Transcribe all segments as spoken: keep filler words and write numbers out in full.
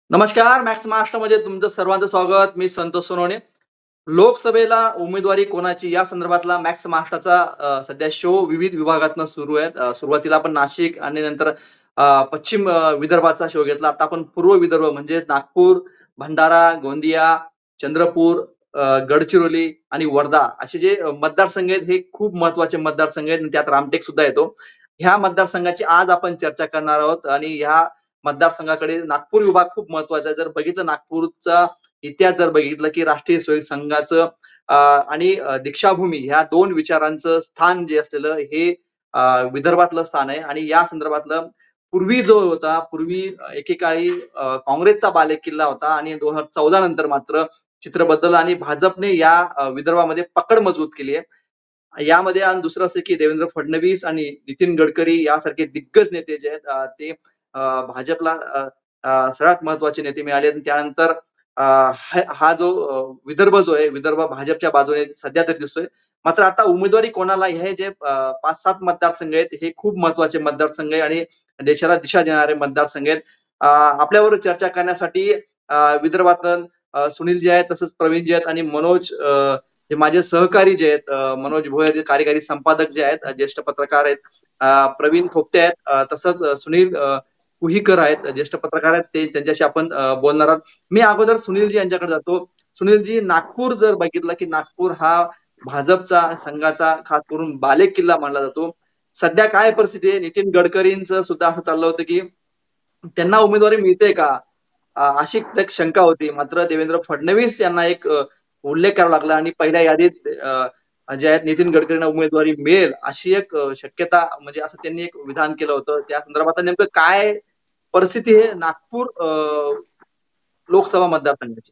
नमस्कार, मॅक्स महाराष्ट्रामध्ये तुमचं सर्वांचं स्वागत. मी संतोष सोनवणे. लोकसभेला उमेदवारी कोणाची या संदर्भातला मॅक्स महाराष्ट्राचा अ, सध्या शो विविध विभागातनं सुरू आहे. अ, सुरुवातीला आपण नाशिक आणि नंतर अ, पश्चिम अ, विदर्भाचा शो घेतला. आता आपण पूर्व विदर्भ म्हणजे नागपूर, भंडारा, गोंदिया, चंद्रपूर, अ, गडचिरोली आणि वर्धा असे जे अ, मतदारसंघ आहेत, हे खूप महत्त्वाचे मतदारसंघ आहेत आणि त्यात रामटेक सुद्धा येतो. ह्या मतदारसंघाची आज आपण चर्चा करणार आहोत आणि ह्या मतदारसंघाकडे नागपूर विभाग खूप महत्वाचा आहे. जर बघितलं नागपूरचा इतिहास जर बघितलं, की राष्ट्रीय स्वयंसेवक संघाचं अ, आणि अ, दीक्षाभूमी ह्या दोन विचारांचं स्थान जे असलेलं हे अ, विदर्भातलं स्थान आहे आणि या संदर्भातलं पूर्वी जो होता, पूर्वी एकेकाळी अ, काँग्रेसचा बालेकिल्ला होता आणि दोन हजार चौदा नंतर मात्र चित्र बदललं आणि भाजपने या अ, विदर्भामध्ये पकड मजबूत केली आहे. यामध्ये आणि दुसरं असं की देवेंद्र फडणवीस आणि नितीन गडकरी यासारखे दिग्गज नेते जे आहेत अ, ते अ, भाजपला अ, अ, सर्वात महत्त्वाचे नेते मिळाले आणि त्यानंतर अ, हा हा जो अ, विदर्भ जो आहे, विदर्भ भाजपच्या बाजूने सध्या तरी दिसतोय. मात्र आता उमेदवारी कोणाला हे जे अ, पाच सात मतदारसंघ आहेत, हे खूप महत्त्वाचे मतदारसंघ आहे आणि देशाला दिशा देणारे मतदारसंघ आहेत. अ, आपल्याबरोबर चर्चा करण्यासाठी अ, विदर्भातून अ, सुनीलजी आहेत, तसंच प्रवीणजी आहेत आणि मनोज अ, जे माझे सहकारी जे आहेत अ, मनोज भोयर जे कार्यकारी संपादक जे आहेत, अ, ज्येष्ठ पत्रकार आहेत. अ, प्रवीण थोपटे आहेत, अ, तसंच अ, सुनील अ, कुहीकर आहेत, ज्येष्ठ पत्रकार आहेत. ते त्यांच्याशी आपण अ, बोलणार आहोत. मी अगोदर सुनीलजी यांच्याकडे जातो. सुनीलजी, नागपूर जर बघितलं, की नागपूर हा भाजपचा संघाचा खास करून बालेकिल्ला मानला जातो. सध्या काय परिस्थिती आहे? नितीन गडकरींचं सुद्धा असं चाललं होतं, की त्यांना उमेदवारी मिळते का? अ, अशी एक शंका होती. मात्र देवेंद्र फडणवीस यांना एक अ, उल्लेख करावा लागला आणि पहिल्या यादीत अ, जे आहेत नितीन गडकरींना उमेदवारी मिळेल अशी एक अ, शक्यता म्हणजे असं त्यांनी एक विधान केलं होतं. त्या संदर्भात नेमकं काय परिस्थिती आहे नागपूर अ, लोकसभा मतदारसंघाची?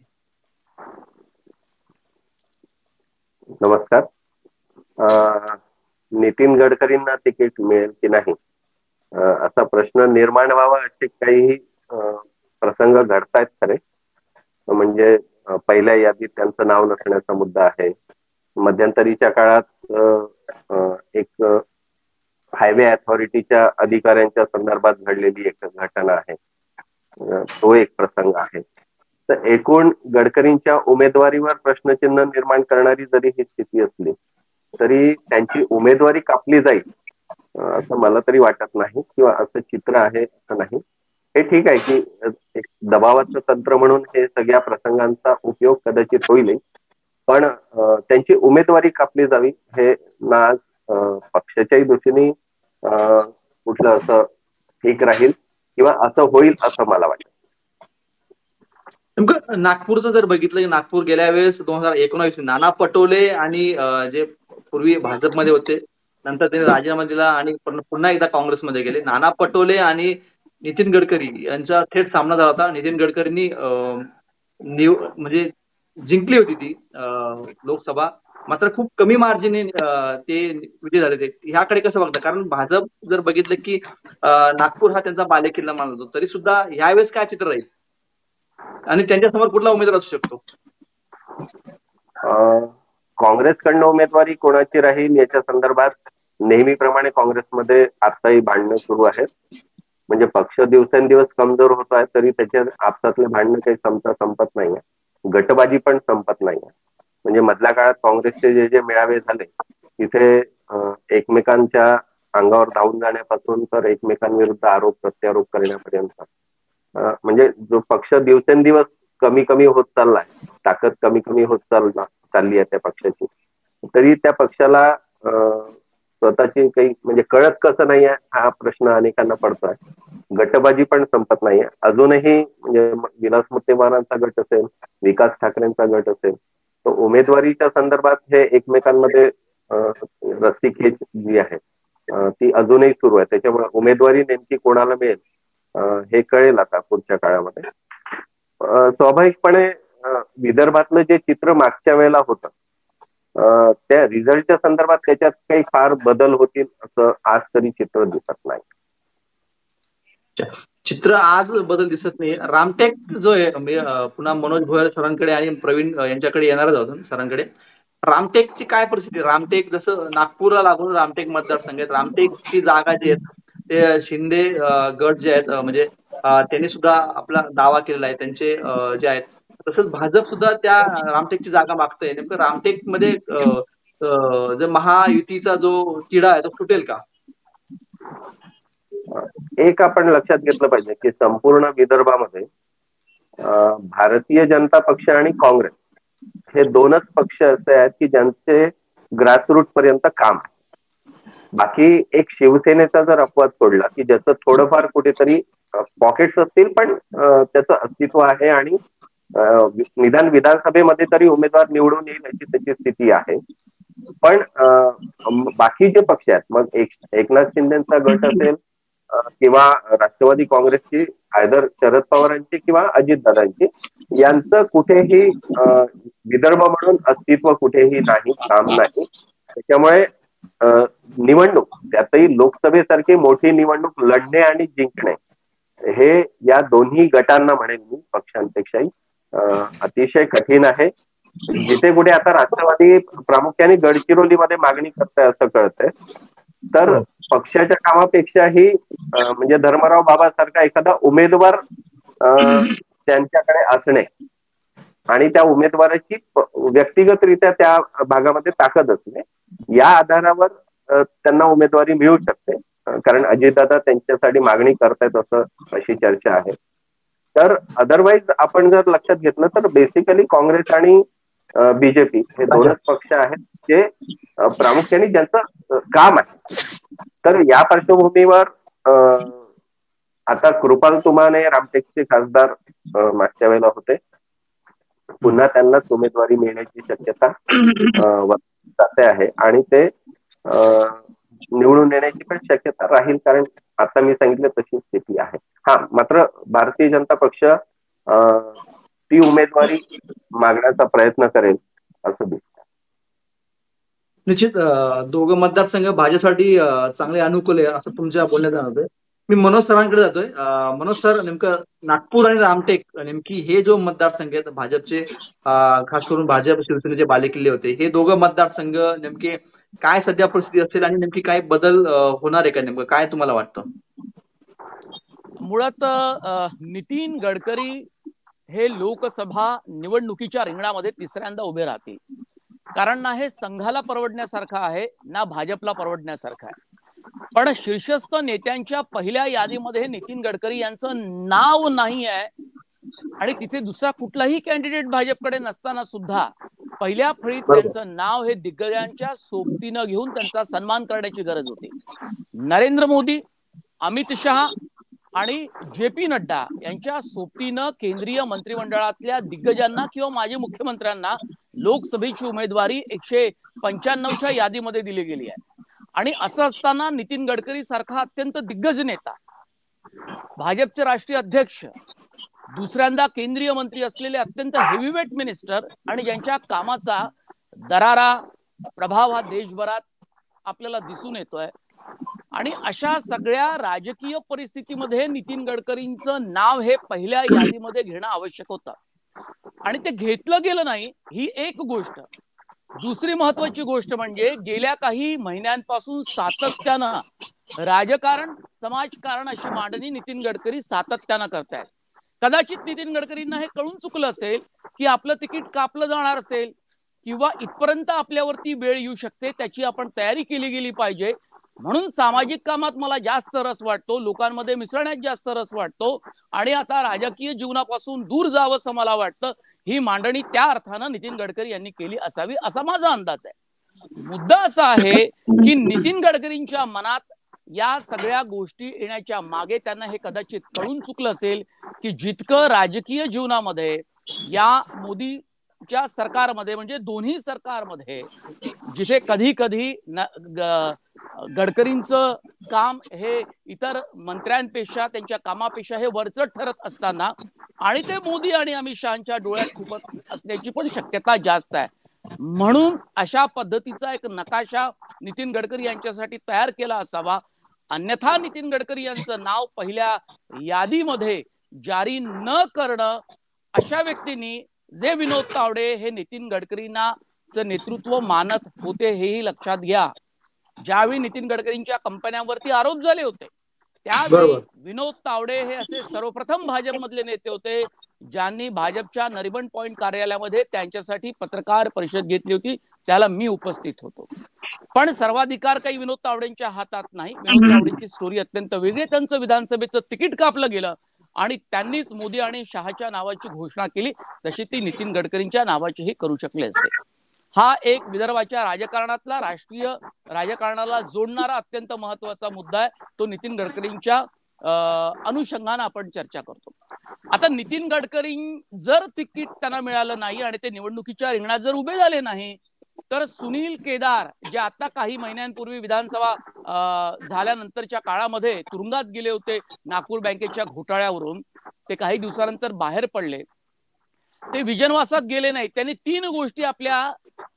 नमस्कार. अ, नितीन गडकरींना तिकीट मिळेल की नाही अ, असा प्रश्न निर्माण व्हावा असे काही अ, प्रसंग घडतायत खरे. म्हणजे अ, पहिल्या यादीत त्यांचं नाव नसण्याचा मुद्दा आहे. मध्यंतरीच्या काळात अ, अ, एक हायवे अथॉरिटीच्या अधिकाऱ्यांच्या संदर्भात घडलेली एक घटना आहे. अ, तो एक प्रसंग आहे. तर एकूण गडकरींच्या उमेदवारीवर प्रश्नचिन्ह निर्माण करणारी जरी ही स्थिती असली तरी त्यांची उमेदवारी कापली जाईल अ, असं मला तरी वाटत नाही किंवा असं चित्र आहे असं नाही. हे ठीक आहे की अ, एक दबावाचं तंत्र म्हणून हे सगळ्या प्रसंगांचा उपयोग कदाचित होईल. पण अ, त्यांची उमेदवारी कापली जावी हे ना अ, पक्षाच्याही दृष्टीने अ, कुठलं असं ठीक राहील किंवा असं होईल असं मला वाटतं. नेमकं नागपूरचं जर बघितलं, की नागपूर गेल्या वेळेस दोन हजार एकोणीस नाना पटोले आणि अ, जे पूर्वी भाजपमध्ये होते, नंतर त्यांनी राजीनामा दिला आणि पुन्हा पुन्हा एकदा काँग्रेसमध्ये गेले. नाना पटोले आणि नितीन गडकरी यांचा थेट सामना झाला होता. नितीन गडकरींनी अ, निव म्हणजे जिंकली होती ती अ, लोकसभा. मात्र खूप कमी मार्जिनने ते विजयी झाले ते. ह्याकडे कसं बघता? कारण भाजप जर बघितलं, की अ, नागपूर हा त्यांचा बालेकिल्ला मानला जातो. तरी सुद्धा ह्यावेळेस काय चित्र राहील? आणि त्यांच्यासमोर कुठला उमेदवार असू शकतो? अ, काँग्रेसकडनं उमेदवारी कोणाची राहील याच्या संदर्भात नेहमीप्रमाणे काँग्रेसमध्ये आताही भांडणं सुरू आहेत. म्हणजे पक्ष दिवसेंदिवस कमजोर होत आहे तरी त्याच्या आपसातले भांडणं काही संपता संपत नाहीये. गटबाजी पण संपत नाहीये. म्हणजे मधल्या काळात काँग्रेसचे जे जे मेळावे झाले तिथे अ, एकमेकांच्या अंगावर धावून जाण्यापासून तर एकमेकांविरुद्ध आरोप प्रत्यारोप करण्यापर्यंत अ, म्हणजे जो पक्ष दिवसेंदिवस कमी कमी होत चाललाय, ताकद कमी कमी होत चालला चालली आहे त्या पक्षाची, तरी त्या पक्षाला अ, स्वतःची काही म्हणजे कळत कसं नाहीये हा प्रश्न अनेकांना पडतोय. गटबाजी पण संपत नाहीये अजूनही. म्हणजे विलास मुत्तेमवारांचा गट असेल, विकास ठाकरेंचा गट असेल, तर उमेदवारीच्या संदर्भात हे एकमेकांमध्ये अ, रस्सीखेच जी आहे अ, ती अजूनही सुरू आहे. त्याच्यामुळे उमेदवारी नेमकी कोणाला मिळेल अ, हे कळेल आता पुढच्या काळामध्ये. अ, स्वाभाविकपणे अ, विदर्भातलं जे चित्र मागच्या वेळेला होतं अ, त्या रिझल्टच्या संदर्भात त्याच्यात काही फार बदल होतील असं आज तरी चित्र दिसत नाही. चित्र आज बदल दिसत नाही. रामटेक जो आहे म्हणजे अ, पुन्हा मनोज भोयर सरांकडे आणि प्रवीण अ, यांच्याकडे येणारच आहोत सरांकडे. रामटेकची काय परिस्थिती आहे? रामटेक जसं नागपूरला लागून रामटेक मतदारसंघ आहे. रामटेकची जागा जी आहे, ते शिंदे अं, गट जे आहेत अं, म्हणजे अं, त्यांनी सुद्धा आपला दावा केलेला आहे. त्यांचे अं, जे आहेत तसंच भाजप सुद्धा त्या रामटेकची जागा मागतंय. नेमकं रामटेकमध्ये अं, अं, जर महायुतीचा जो तिढा आहे तो सुटेल का? एक आपण लक्षात घेतलं पाहिजे की संपूर्ण विदर्भामध्ये अं, भारतीय जनता पक्ष आणि काँग्रेस हे दोनच पक्ष असे आहेत की ज्यांचे ग्रासरूट पर्यंत काम आहे. बाकी एक शिवसेनेचा जर अपवाद सोडला की ज्याचं थोडंफार कुठेतरी पॉकेट्स असतील पण अं, त्याचं अस्तित्व आहे आणि अं, निदान विधानसभेमध्ये तरी उमेदवार निवडून येईल अशी त्याची स्थिती आहे. पण अं, बाकीचे पक्ष आहेत मग एक एकनाथ शिंदेचा गट असेल अं, किंवा राष्ट्रवादी काँग्रेसची आयदर शरद पवारांची किंवा अजितदादांची यांचं कुठेही अं, विदर्भ म्हणून अस्तित्व कुठेही नाही, काम नाही. त्याच्यामुळे अं, निवडणूक त्यातही लोकसभेसारखी मोठी निवडणूक लढणे आणि जिंकणे हे या दोन्ही गटांना म्हणेल मी पक्षांपेक्षाही अं, अतिशय कठीण आहे. जिथे कुठे आता राष्ट्रवादी प्रामुख्याने गडचिरोलीमध्ये मागणी करताय असं कळतंय तर हो. पक्षाच्या कामापेक्षाही अं, म्हणजे धर्मराव बाबासारखा एखादा उमेदवार अं, त्यांच्याकडे असणे आणि त्या उमेदवाराची व्यक्तिगतरित्या त्या भागामध्ये ताकद असणे या आधारावर अं, त्यांना उमेदवारी मिळू शकते. अं, कारण अजितदादा त्यांच्यासाठी मागणी करतायत असं अशी चर्चा आहे. तर अदरवाईज आपण जर लक्षात घेतलं तर बेसिकली काँग्रेस आणि बीजेपी हे दोनच पक्ष आहेत जे अं, प्रामुख्याने ज्यांचं अं, काम आहे. तर या पार्श्वभूमीवर अं, आता कृपाल तुमाने रामटेकचे खासदार अं, मागच्या वेळेला होते. पुन्हा त्यांनाच उमेदवारी मिळण्याची शक्यता अं, वर्तवली जाते आहे आणि ते अं, निवडून येण्याची पण शक्यता राहील कारण आता मी सांगितलं तशी स्थिती आहे. हा मात्र भारतीय जनता पक्ष अं, ती उमेदवारी मागण्याचा प्रयत्न करेल असं दिसतं. निश्चित अं, दोघं मतदारसंघ भाजपसाठी अं, चांगले अनुकूल आहे असं तुमच्या बोलण्यात जाणवतंय. मी मनोज सरांकडे जातोय. अं, मनोज सर नेमकं नागपूर आणि रामटेक नेमकी हे जो मतदारसंघ आहेत भाजपचे अं, खास करून भाजप शिवसेनेचे बालेकिल्ले होते. हे दोघं मतदारसंघ नेमके काय सध्या परिस्थिती असेल आणि नेमकी काय बदल अं, होणार आहे का नेमकं काय तुम्हाला वाटतं? मुळात अ, नितीन गडकरी हे लोकसभा निवडणुकीच्या रिंगणामध्ये तिसऱ्यांदा उभे राहतील. कारण ना हे संघाला परवडण्यासारखं आहे ना भाजपला परवडण्यासारखं आहे. पण शीर्षस्थ नेत्यांच्या पहिल्या यादीमध्ये नितीन गडकरी यांचं नाव नाही आहे आणि तिथे दुसरा कुठलाही कॅन्डिडेट भाजपकडे नसताना सुद्धा पहिल्या फळीत त्यांचं नाव हे दिग्गजांच्या सोबतीनं घेऊन त्यांचा सन्मान करण्याची गरज होती. नरेंद्र मोदी, अमित शहा आणि जे पी नड्डा यांच्या सोबतीनं केंद्रीय मंत्रिमंडळातल्या दिग्गजांना किंवा माजी मुख्यमंत्र्यांना लोकसभेची उमेदवारी एकशे पंच्याण्णवच्या यादीमध्ये दिली गेली आहे. आणि असं असताना नितीन गडकरी सारखा अत्यंत दिग्गज नेता, भाजपचे राष्ट्रीय अध्यक्ष, दुसऱ्यांदा केंद्रीय मंत्री असलेले अत्यंत हेवीवेट मिनिस्टर आणि ज्यांच्या कामाचा दरारा प्रभाव हा देशभरात आपल्याला दिसून येतोय आणि अशा सगळ्या राजकीय परिस्थितीमध्ये नितीन गडकरींचं नाव हे पहिल्या यादीमध्ये घेणं आवश्यक होतं आणि ते घेतलं गेलं नाही ही एक गोष्ट. दुसरी महत्वाची गोष्ट म्हणजे गेल्या काही महिन्यांपासून सातत्यानं राजकारण समाजकारण अशी मांडणी नितीन गडकरी सातत्यानं करतायत. कदाचित नितीन गडकरींना हे कळून चुकलं असेल की आपलं तिकीट कापलं जाणार असेल किंवा इथपर्यंत आपल्यावरती वेळ येऊ शकते त्याची आपण तयारी केली गेली पाहिजे म्हणून सामाजिक कामात मला जास्त रस वाटतो, लोकांमध्ये मिसळण्यात जास्त रस वाटतो आणि आता राजकीय जीवनापासून दूर जावं असं मला वाटतं. ही मांडणी त्या अर्थानं नितीन गडकरी यांनी केली असावी असा माझा अंदाज आहे. मुद्दा असा आहे की नितीन गडकरींच्या मनात या सगळ्या गोष्टी येण्याच्या मागे त्यांना हे कदाचित कळून चुकलं असेल की जितकं राजकीय जीवनामध्ये या मोदीच्या सरकारमध्ये म्हणजे दोन्ही सरकारमध्ये जिथे कधी कधी गडकरींचं काम हे इतर मंत्र्यांपेक्षा त्यांच्या कामापेक्षा हे वरचढ ठरत असताना आणि ते मोदी आणि अमित शहाच्या डोळ्यात खुपत असण्याची पण शक्यता जास्त आहे. म्हणून अशा पद्धतीचा एक नकाशा नितीन गडकरी यांच्यासाठी तयार केला असावा. अन्यथा नितीन गडकरी यांचं नाव पहिल्या यादीमध्ये जारी न करणं अशा व्यक्तींनी जे विनोद तावडे हे नितीन गडकरींना नेतृत्व मानत होते हेही लक्षात घ्या. ज्यावेळी नितीन गडकरींच्या कंपन्यांवरती आरोप झाले होते त्यावेळी विनोद तावडे हे असे सर्वप्रथम भाजपमधले नेते होते ज्यांनी भाजपच्या नरिमन पॉइंट कार्यालयामध्ये त्यांच्यासाठी पत्रकार परिषद घेतली होती. त्याला मी उपस्थित होतो. पण सर्वाधिकार काही विनोद तावडेंच्या हातात नाही. विनोद तावडेंची स्टोरी अत्यंत वेगळी. त्यांचं विधानसभेचं तिकीट कापलं गेलं आणि त्यांनीच मोदी आणि शहाच्या नावाची घोषणा केली, तशी ती नितीन गडकरींच्या नावाचीही करू शकले असते. हा एक विदर्भाच्या राजकारणातला, राष्ट्रीय राजकारणाला जोडणारा अत्यंत महत्वाचा मुद्दा आहे. तो नितीन गडकरींच्या अनुषंगाने आपण चर्चा करतो. आता नितीन गडकरी जर तिकीट त्यांना मिळालं नाही आणि ते निवडणुकीच्या रिंगणात जर उभे झाले नाही, तर सुनील केदार जे आता काही महिन्यांपूर्वी विधानसभा झाल्यानंतरच्या काळामध्ये तुरुंगात गेले होते नागपूर बँकेच्या घोटाळ्यावरून, ते काही दिवसानंतर बाहेर पडले. ते विजनवासात गेले नाही. त्यांनी तीन गोष्टी आपल्या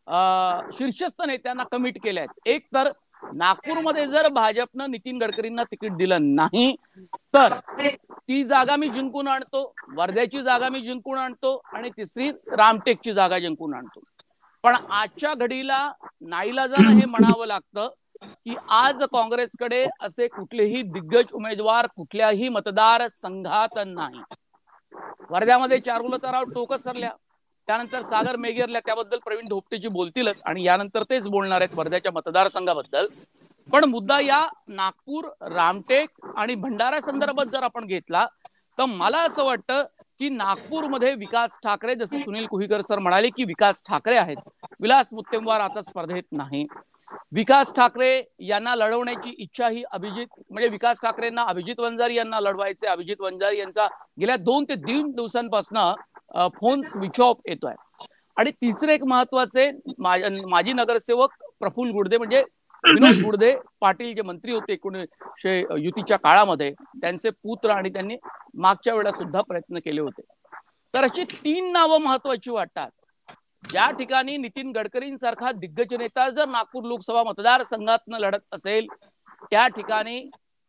शीर्षस्थ नेत्यांना कमिट केल्या आहेत. एक तर नागपूरमध्ये जर भाजपनं नितीन गडकरींना तिकीट दिलं नाही तर ती जागा मी जिंकून आणतो, वर्ध्याची जागा मी जिंकून आणतो आणि तिसरी रामटेकची जागा जिंकून आणतो. पण आजच्या घडीला नाईलाजानं हे म्हणावं लागतं की आज काँग्रेसकडे असे कुठलेही दिग्गज उमेदवार कुठल्याही मतदार संघात नाही. वर्ध्यामध्ये चारुलताराव टोकत सरल्या, त्यानंतर सागर मेघेरल्या, त्याबद्दल प्रवीण धोपटेजी बोलतीलच आणि यानंतर तेच बोलणार आहेत वर्ध्याच्या मतदारसंघाबद्दल. पण मुद्दा या नागपूर, रामटेक आणि भंडारा संदर्भात जर आपण घेतला तर मला असं वाटतं की नागपूरमध्ये विकास ठाकरे, जसं सुनील कुहीकर सर म्हणाले की विकास ठाकरे आहेत, विलास मुत्तेमवार आता स्पर्धेत नाही. विकास ठाकरे यांना लढवण्याची इच्छा ही अभिजित म्हणजे विकास ठाकरेंना अभिजित वंजारी यांना लढवायचे. अभिजित वंजारी यांचा गेल्या दोन ते तीन दिवसांपासून फोन स्विच ऑफ येतोय. आणि तिसरे एक महत्वाचे माजी नगरसेवक प्रफुल्ल गुडदे म्हणजे विनोद गुडदे पाटील जे मंत्री होते एकोणीसशे युतीच्या काळामध्ये, त्यांचे पुत्र, आणि त्यांनी मागच्या वेळेला सुद्धा प्रयत्न केले होते. तर अशी तीन नावं महत्वाची वाटतात. ज्या ठिकाणी नितीन गडकरींसारखा दिग्गज नेता जर नागपूर लोकसभा मतदारसंघातनं लढत असेल त्या ठिकाणी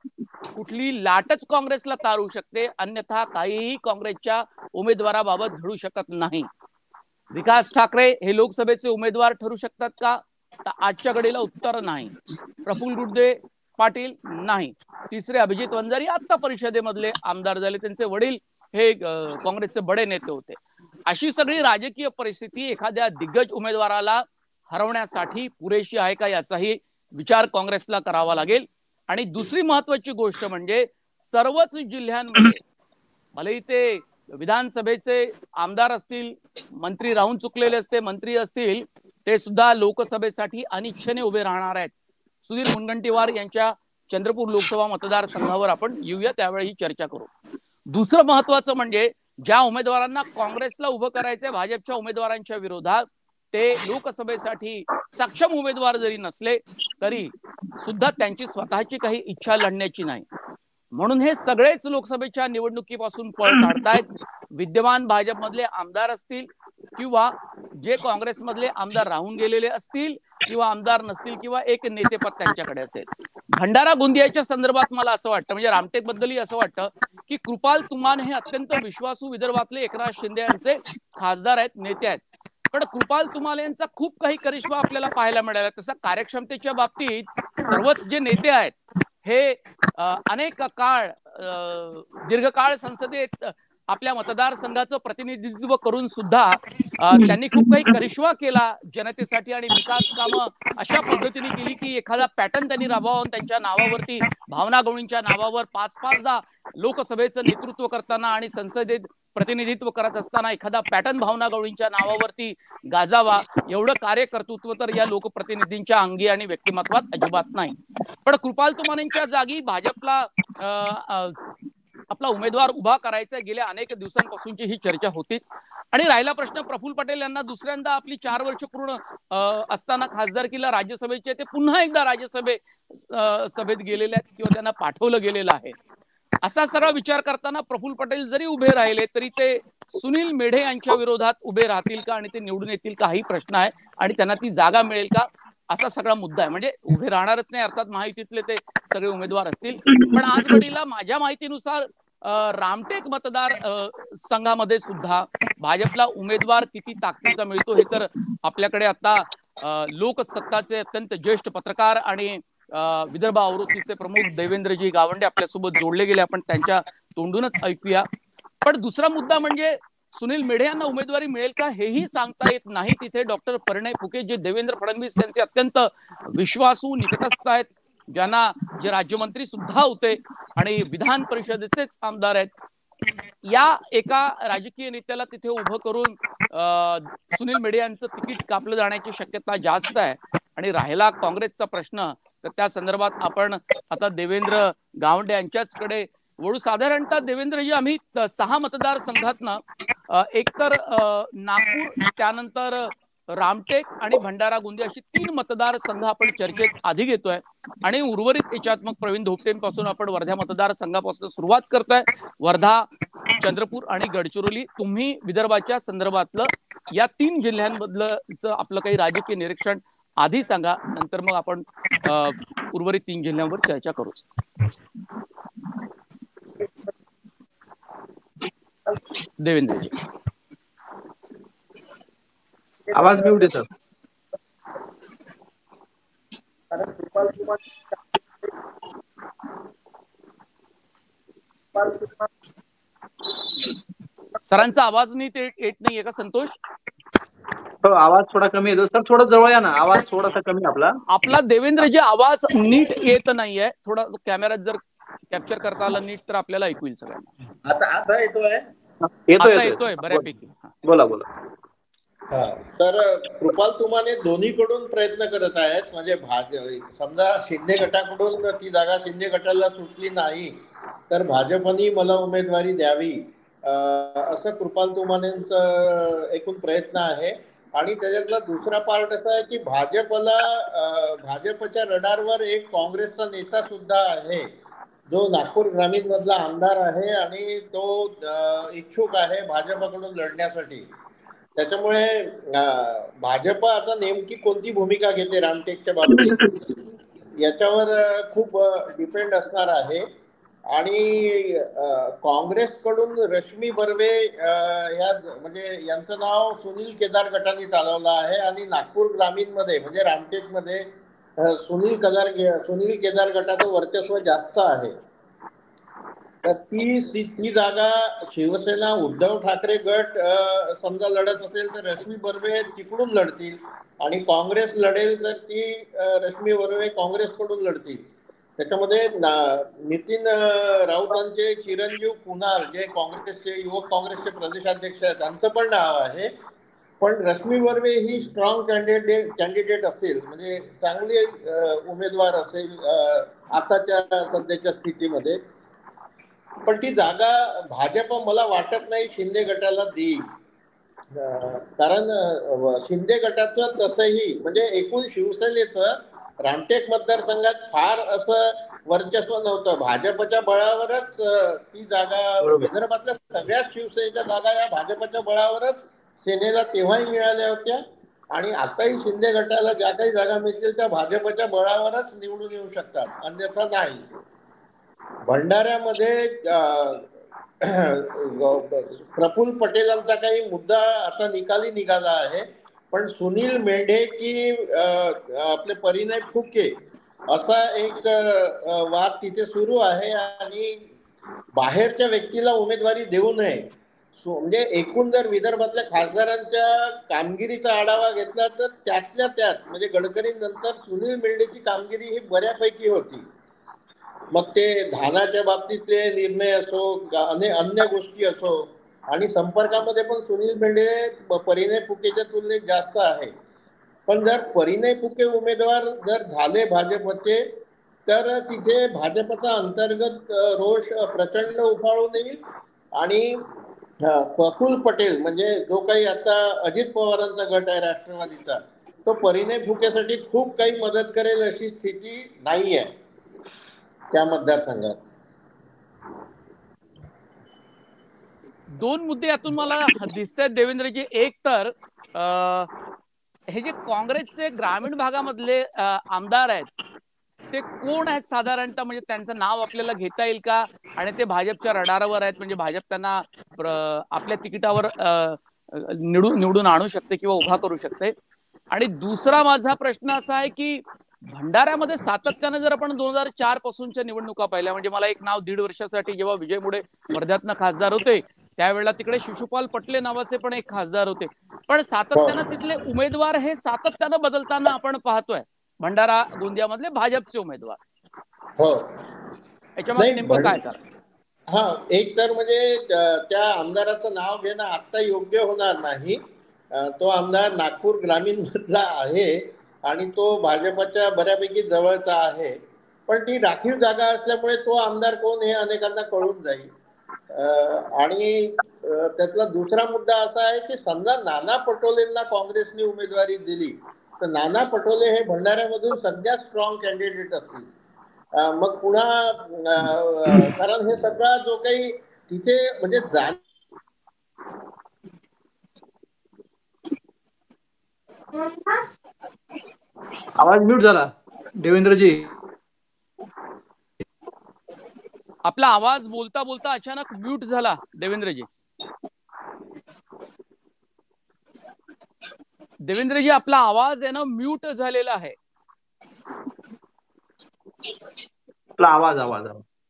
कुठली लाटच काँग्रेसला तारू शकते, अन्यथा काहीही काँग्रेसच्या उमेदवाराबाबत घडू शकत नाही. विकास ठाकरे हे लोकसभेचे उमेदवार ठरू शकतात का? तर आजच्या घडीला उत्तर नाही. प्रफुल्ल गुडदे पाटील नाही. तिसरे अभिजित वंजारी आता परिषदेमधले आमदार झाले, त्यांचे वडील हे काँग्रेसचे बडे नेते होते. अशी सगळी राजकीय परिस्थिती एखाद्या दिग्गज उमेदवाराला हरवण्यासाठी पुरेशी आहे का याचाही विचार काँग्रेसला करावा लागेल. आणि दुसरी महत्वाची गोष्ट म्हणजे सर्वच जिल्ह्यांमध्ये भले ते विधानसभेचे आमदार असतील, मंत्री राहून चुकलेले असते मंत्री असतील, ते सुद्धा लोकसभेसाठी अनिच्छेने उभे राहणार आहेत. सुधीर मुनगंटीवार यांच्या चंद्रपूर लोकसभा मतदारसंघावर आपण येऊया, त्यावेळी ही चर्चा करू. दुसरं महत्वाचं म्हणजे ज्या उमेदवारांना काँग्रेसला उभं करायचंय भाजपच्या उमेदवारांच्या विरोधात, ते लोकसभेसाठी सक्षम उमेदवार जरी नसले तरी सुद्धा त्यांची स्वतःची काही इच्छा लढण्याची नाही. म्हणून हे सगळेच लोकसभेच्या निवडणुकीपासून पळ काढतायत. विद्यमान भाजपमधले आमदार असतील किंवा जे काँग्रेसमधले आमदार राहून गेलेले असतील किंवा आमदार नसतील किंवा एक नेतेपद त्यांच्याकडे असेल. भंडारा गोंदियाच्या संदर्भात मला असं वाटतं, म्हणजे रामटेक बद्दलही असं वाटतं की कृपाल तुमाण हे अत्यंत विश्वासू विदर्भातले एकनाथ शिंदे यांचे खासदार आहेत, नेते आहेत. पण कृपाल तुमाण यांचा खूप काही करिश्मा आपल्याला पाहायला मिळाला. तसा कार्यक्षमतेच्या बाबतीत सर्वच जे नेते आहेत हे अनेक काळ दीर्घकाळ संसदेत आपल्या मतदारसंघाचं प्रतिनिधित्व करून सुद्धा त्यांनी खूप काही करिश्मा केला जनतेसाठी आणि विकास कामं अशा पद्धतीने केली की एखादा पॅटर्न त्यांनी राबवून त्यांच्या नावावरती, भावना गवळींच्या नावावर पाच पाचदा लोकसभेचं नेतृत्व करताना आणि संसदेत प्रतिनिधित्व करत असताना एखादा पॅटर्न भावना गवळींच्या नावावरती गाजावा, एवढं कार्यकर्तृत्व तर या लोकप्रतिनिधींच्या अंगी आणि व्यक्तिमत्वात अजिबात नाही. पण कृपाल तुमाण यांच्या जागी भाजपला आपला उमेदवार उभा करायचा गेल्या अनेक दिवसांपासूनची ही चर्चा होतीच. आणि राहिला प्रश्न प्रफुल्ल पटेल यांना दुसऱ्यांदा आपली चार वर्ष पूर्ण असताना खासदारकीला राज्यसभेचे ते पुन्हा एकदा राज्यसभे सभेत गेलेले आहेत किंवा त्यांना पाठवलं गेलेलं आहे. असा सगळा विचार करताना प्रफुल्ल पटेल जरी उभे राहिले तरी ते सुनील मेढे यांच्या विरोधात उभे राहतील का आणि ते निवडून येतील का ही प्रश्न आहे. आणि त्यांना ती जागा मिळेल का असा सगळा मुद्दा आहे. म्हणजे उभे राहणारच नाही, अर्थात महायुतीतले ते सगळे उमेदवार असतील. पण आज घडीला माझ्या माहितीनुसार रामटेक मतदार संघामध्ये सुद्धा भाजपला उमेदवार किती ताकदीचा मिळतो हे तर आपल्याकडे आता लोकसत्ताचे अत्यंत ज्येष्ठ पत्रकार आणि विदर्भ आवृत्तीचे प्रमुख देवेंद्रजी गावंडे आपल्यासोबत जोडले गेले, आपण त्यांच्या तोंडूनच ऐकूया. पण दुसरा मुद्दा म्हणजे सुनील मेढे यांना उमेदवारी मिळेल का हेही सांगता येत नाही. तिथे डॉक्टर परिणय फुके जे देवेंद्र फडणवीस यांचे अत्यंत विश्वासू निकटस्थ आहेत, ज्यांना जे राज्यमंत्री सुद्धा होते आणि विधान परिषदेचेच आमदार आहेत, या एका राजकीय नेत्याला तिथे उभं करून सुनील मेढे यांचं तिकीट कापलं जाण्याची शक्यता जास्त आहे. आणि राहिला काँग्रेसचा प्रश्न, तर त्या संदर्भात आपण आता देवेंद्र गावंडे यांच्याचकडे वळू. साधारणतः देवेंद्रजी, आम्ही सहा मतदारसंघातनं एकतर नागपूर, त्यानंतर रामटेक आणि भंडारा गोंदिया अशी तीन मतदारसंघ आपण चर्चेत आधी घेतोय आणि उर्वरित याच्यात मग प्रवीण धोपटेंपासून आपण वर्धा मतदारसंघापासून सुरुवात करतोय. वर्धा, चंद्रपूर आणि गडचिरोली. तुम्ही विदर्भाच्या संदर्भातलं या तीन जिल्ह्यांमधलं आपलं काही राजकीय निरीक्षण आधी सांगा, नंतर मग आपण उर्वरित तीन जिल्ह्यांवर चर्चा करू. देवेंद्रजी, आवाज म्यूट आहे सर. सरांचा आवाज नीट येत नाहीये का संतोष? हो, आवाज थोडा कमी येतो सर. थोडं जवळ या ना, आवाज थोडासा कमी आपला आपला देवेंद्रजी आवाज नीट येत नाहीये. थोडा कॅमेऱ्यात जर कॅप्चर करता आला नीट तर आपल्याला ऐकू येईल सगळ्यांना. आता आता येतोय येतोय येतोय बऱ्यापैकी. बोला बोला. हा, तर कृपाल तुमाने दोन्हीकडून प्रयत्न करत आहेत. म्हणजे भाज समजा शिंदे गटाकडून ती जागा शिंदे गटाला सुटली नाही तर भाजपनी मला उमेदवारी द्यावी असं कृपाल तुमानेंचं एकूण प्रयत्न आहे. आणि त्याच्यातला दुसरा पार्ट असा आहे की भाजपला भाजपच्या रडारवर एक काँग्रेसचा नेता सुद्धा आहे जो नागपूर ग्रामीण मधला आमदार आहे आणि तो इच्छुक आहे भाजपकडून लढण्यासाठी. त्याच्यामुळे भाजप आता नेमकी कोणती भूमिका घेते रामटेकच्या बाबतीत याच्यावर खूप डिपेंड असणार आहे. आणि काँग्रेसकडून रश्मी बर्वे ह्या म्हणजे यांचं नाव सुनील केदार गटाने चालवलं आहे आणि नागपूर ग्रामीण मध्ये म्हणजे रामटेकमध्ये सुनील केदार सुनील केदार गटाचं वर्चस्व जास्त आहे. तर ती ती जागा शिवसेना उद्धव ठाकरे गट समजा लढत असेल तर रश्मी बर्वे तिकडून लढतील आणि काँग्रेस लढेल तर ती रश्मी बर्वे काँग्रेसकडून लढतील. त्याच्यामध्ये नितीन राऊतांचे चिरंजीव कुणाल जे काँग्रेसचे युवक काँग्रेसचे प्रदेशाध्यक्ष आहेत त्यांचं पण नाव आहे. पण रश्मी बर्वे ही स्ट्रॉंग कॅन्डिडेट कॅन्डिडेट असेल म्हणजे चांगली उमेदवार असेल आताच्या सध्याच्या स्थितीमध्ये. पण ती जागा भाजप मला वाटत नाही शिंदे गटाला देईल. कारण शिंदे गटाचं तसंही म्हणजे एकूण शिवसेनेचं रामटेक मतदारसंघात फार असं वर्चस्व नव्हतं. भाजपच्या बळावरच ती जागा विदर्भातल्या सगळ्याच शिवसेनेच्या जागा या भाजपच्या बळावरच सेनेला तेव्हाही मिळाल्या होत्या आणि आताही शिंदे गटाला ज्या काही जागा मिळतील त्या भाजपच्या बळावरच निवडून येऊ शकतात, अन्यथा नाही. भंडाऱ्यामध्ये प्रफुल्ल पटेलांचा काही मुद्दा आता निकाली निघाला आहे. पण सुनील मेंढे की आपले परिणय फुके असा एक वाद तिथे सुरू आहे आणि बाहेरच्या व्यक्तीला उमेदवारी देऊ नये. म्हणजे एकूण जर विदर्भातल्या खासदारांच्या कामगिरीचा आढावा घेतला तर त्यातल्या त्यात म्हणजे गडकरींनंतर सुनील मेंढेची कामगिरी ही बऱ्यापैकी होती. मग ते धानाच्या बाबतीतले निर्णय असो अन्य गोष्टी असो आणि संपर्कामध्ये पण सुनील मेंढे परिणय फुकेच्या तुलनेत जास्त आहे. पण जर परिणय फुके उमेदवार जर झाले भाजपचे तर तिथे भाजपचा अंतर्गत रोष प्रचंड उफाळून येईल आणि प्रफुल्ल पटेल म्हणजे जो काही आता अजित पवारांचा गट आहे राष्ट्रवादीचा तो परिणय फुकेसाठी खूप काही मदत करेल अशी स्थिती नाही आहे त्या मतदारसंघात. दोन मुद्दे यातून मला दिसत आहेत देवेंद्रजी. एक तर हे जे काँग्रेसचे ग्रामीण भागामधले आमदार आहेत ते कोण आहेत साधारणतः, म्हणजे त्यांचं नाव आपल्याला घेता येईल का आणि ते भाजपच्या रडारवर आहेत म्हणजे भाजप त्यांना आपल्या तिकिटावर निवडून निवडून आणू शकते किंवा उभा करू शकते. आणि दुसरा माझा प्रश्न असा आहे की भंडाऱ्यामध्ये सातत्यानं जर आपण दोन हजार चार पासूनच्या निवडणुका पाहिल्या, म्हणजे मला एक नाव दीड वर्षासाठी जेव्हा विजय मुडे वर्ध्यातनं खासदार होते त्यावेळेला तिकडे शिशुपाल पटले नावाचे पण एक खासदार होते, पण सातत्यानं तिथले उमेदवार हे सातत्यानं बदलताना आपण पाहतोय. भंडारा गोंदियामधले भाजपचे उमेदवार, हो, याच्यामध्ये नेमकं काय कारण? हा, एक तर म्हणजे त्या आमदाराचं नाव घेणं आता योग्य होणार नाही. तो आमदार नागपूर ग्रामीण मधला आहे आणि तो भाजपच्या बऱ्यापैकी जवळचा आहे, पण ती राखीव जागा असल्यामुळे तो आमदार कोण हे अनेकांना कळून जाईल. आणि त्यातला दुसरा मुद्दा असा आहे की समजा नाना पटोलेंना काँग्रेसने उमेदवारी दिली तर नाना पटोले हे भंडाऱ्यामधून सगळ्यात स्ट्रॉंग कॅन्डिडेट असतील. मग पुन्हा कारण हे सगळा जो काही तिथे म्हणजे जाण आवाज म्यूट झाला देवेंद्रजी. आपला आवाज बोलता बोलता अचानक म्यूट झाला देवेंद्रजी. देवेंद्रजी आपला आवाज आहे ना म्यूट झालेला आहे. आपला आवाज आवाज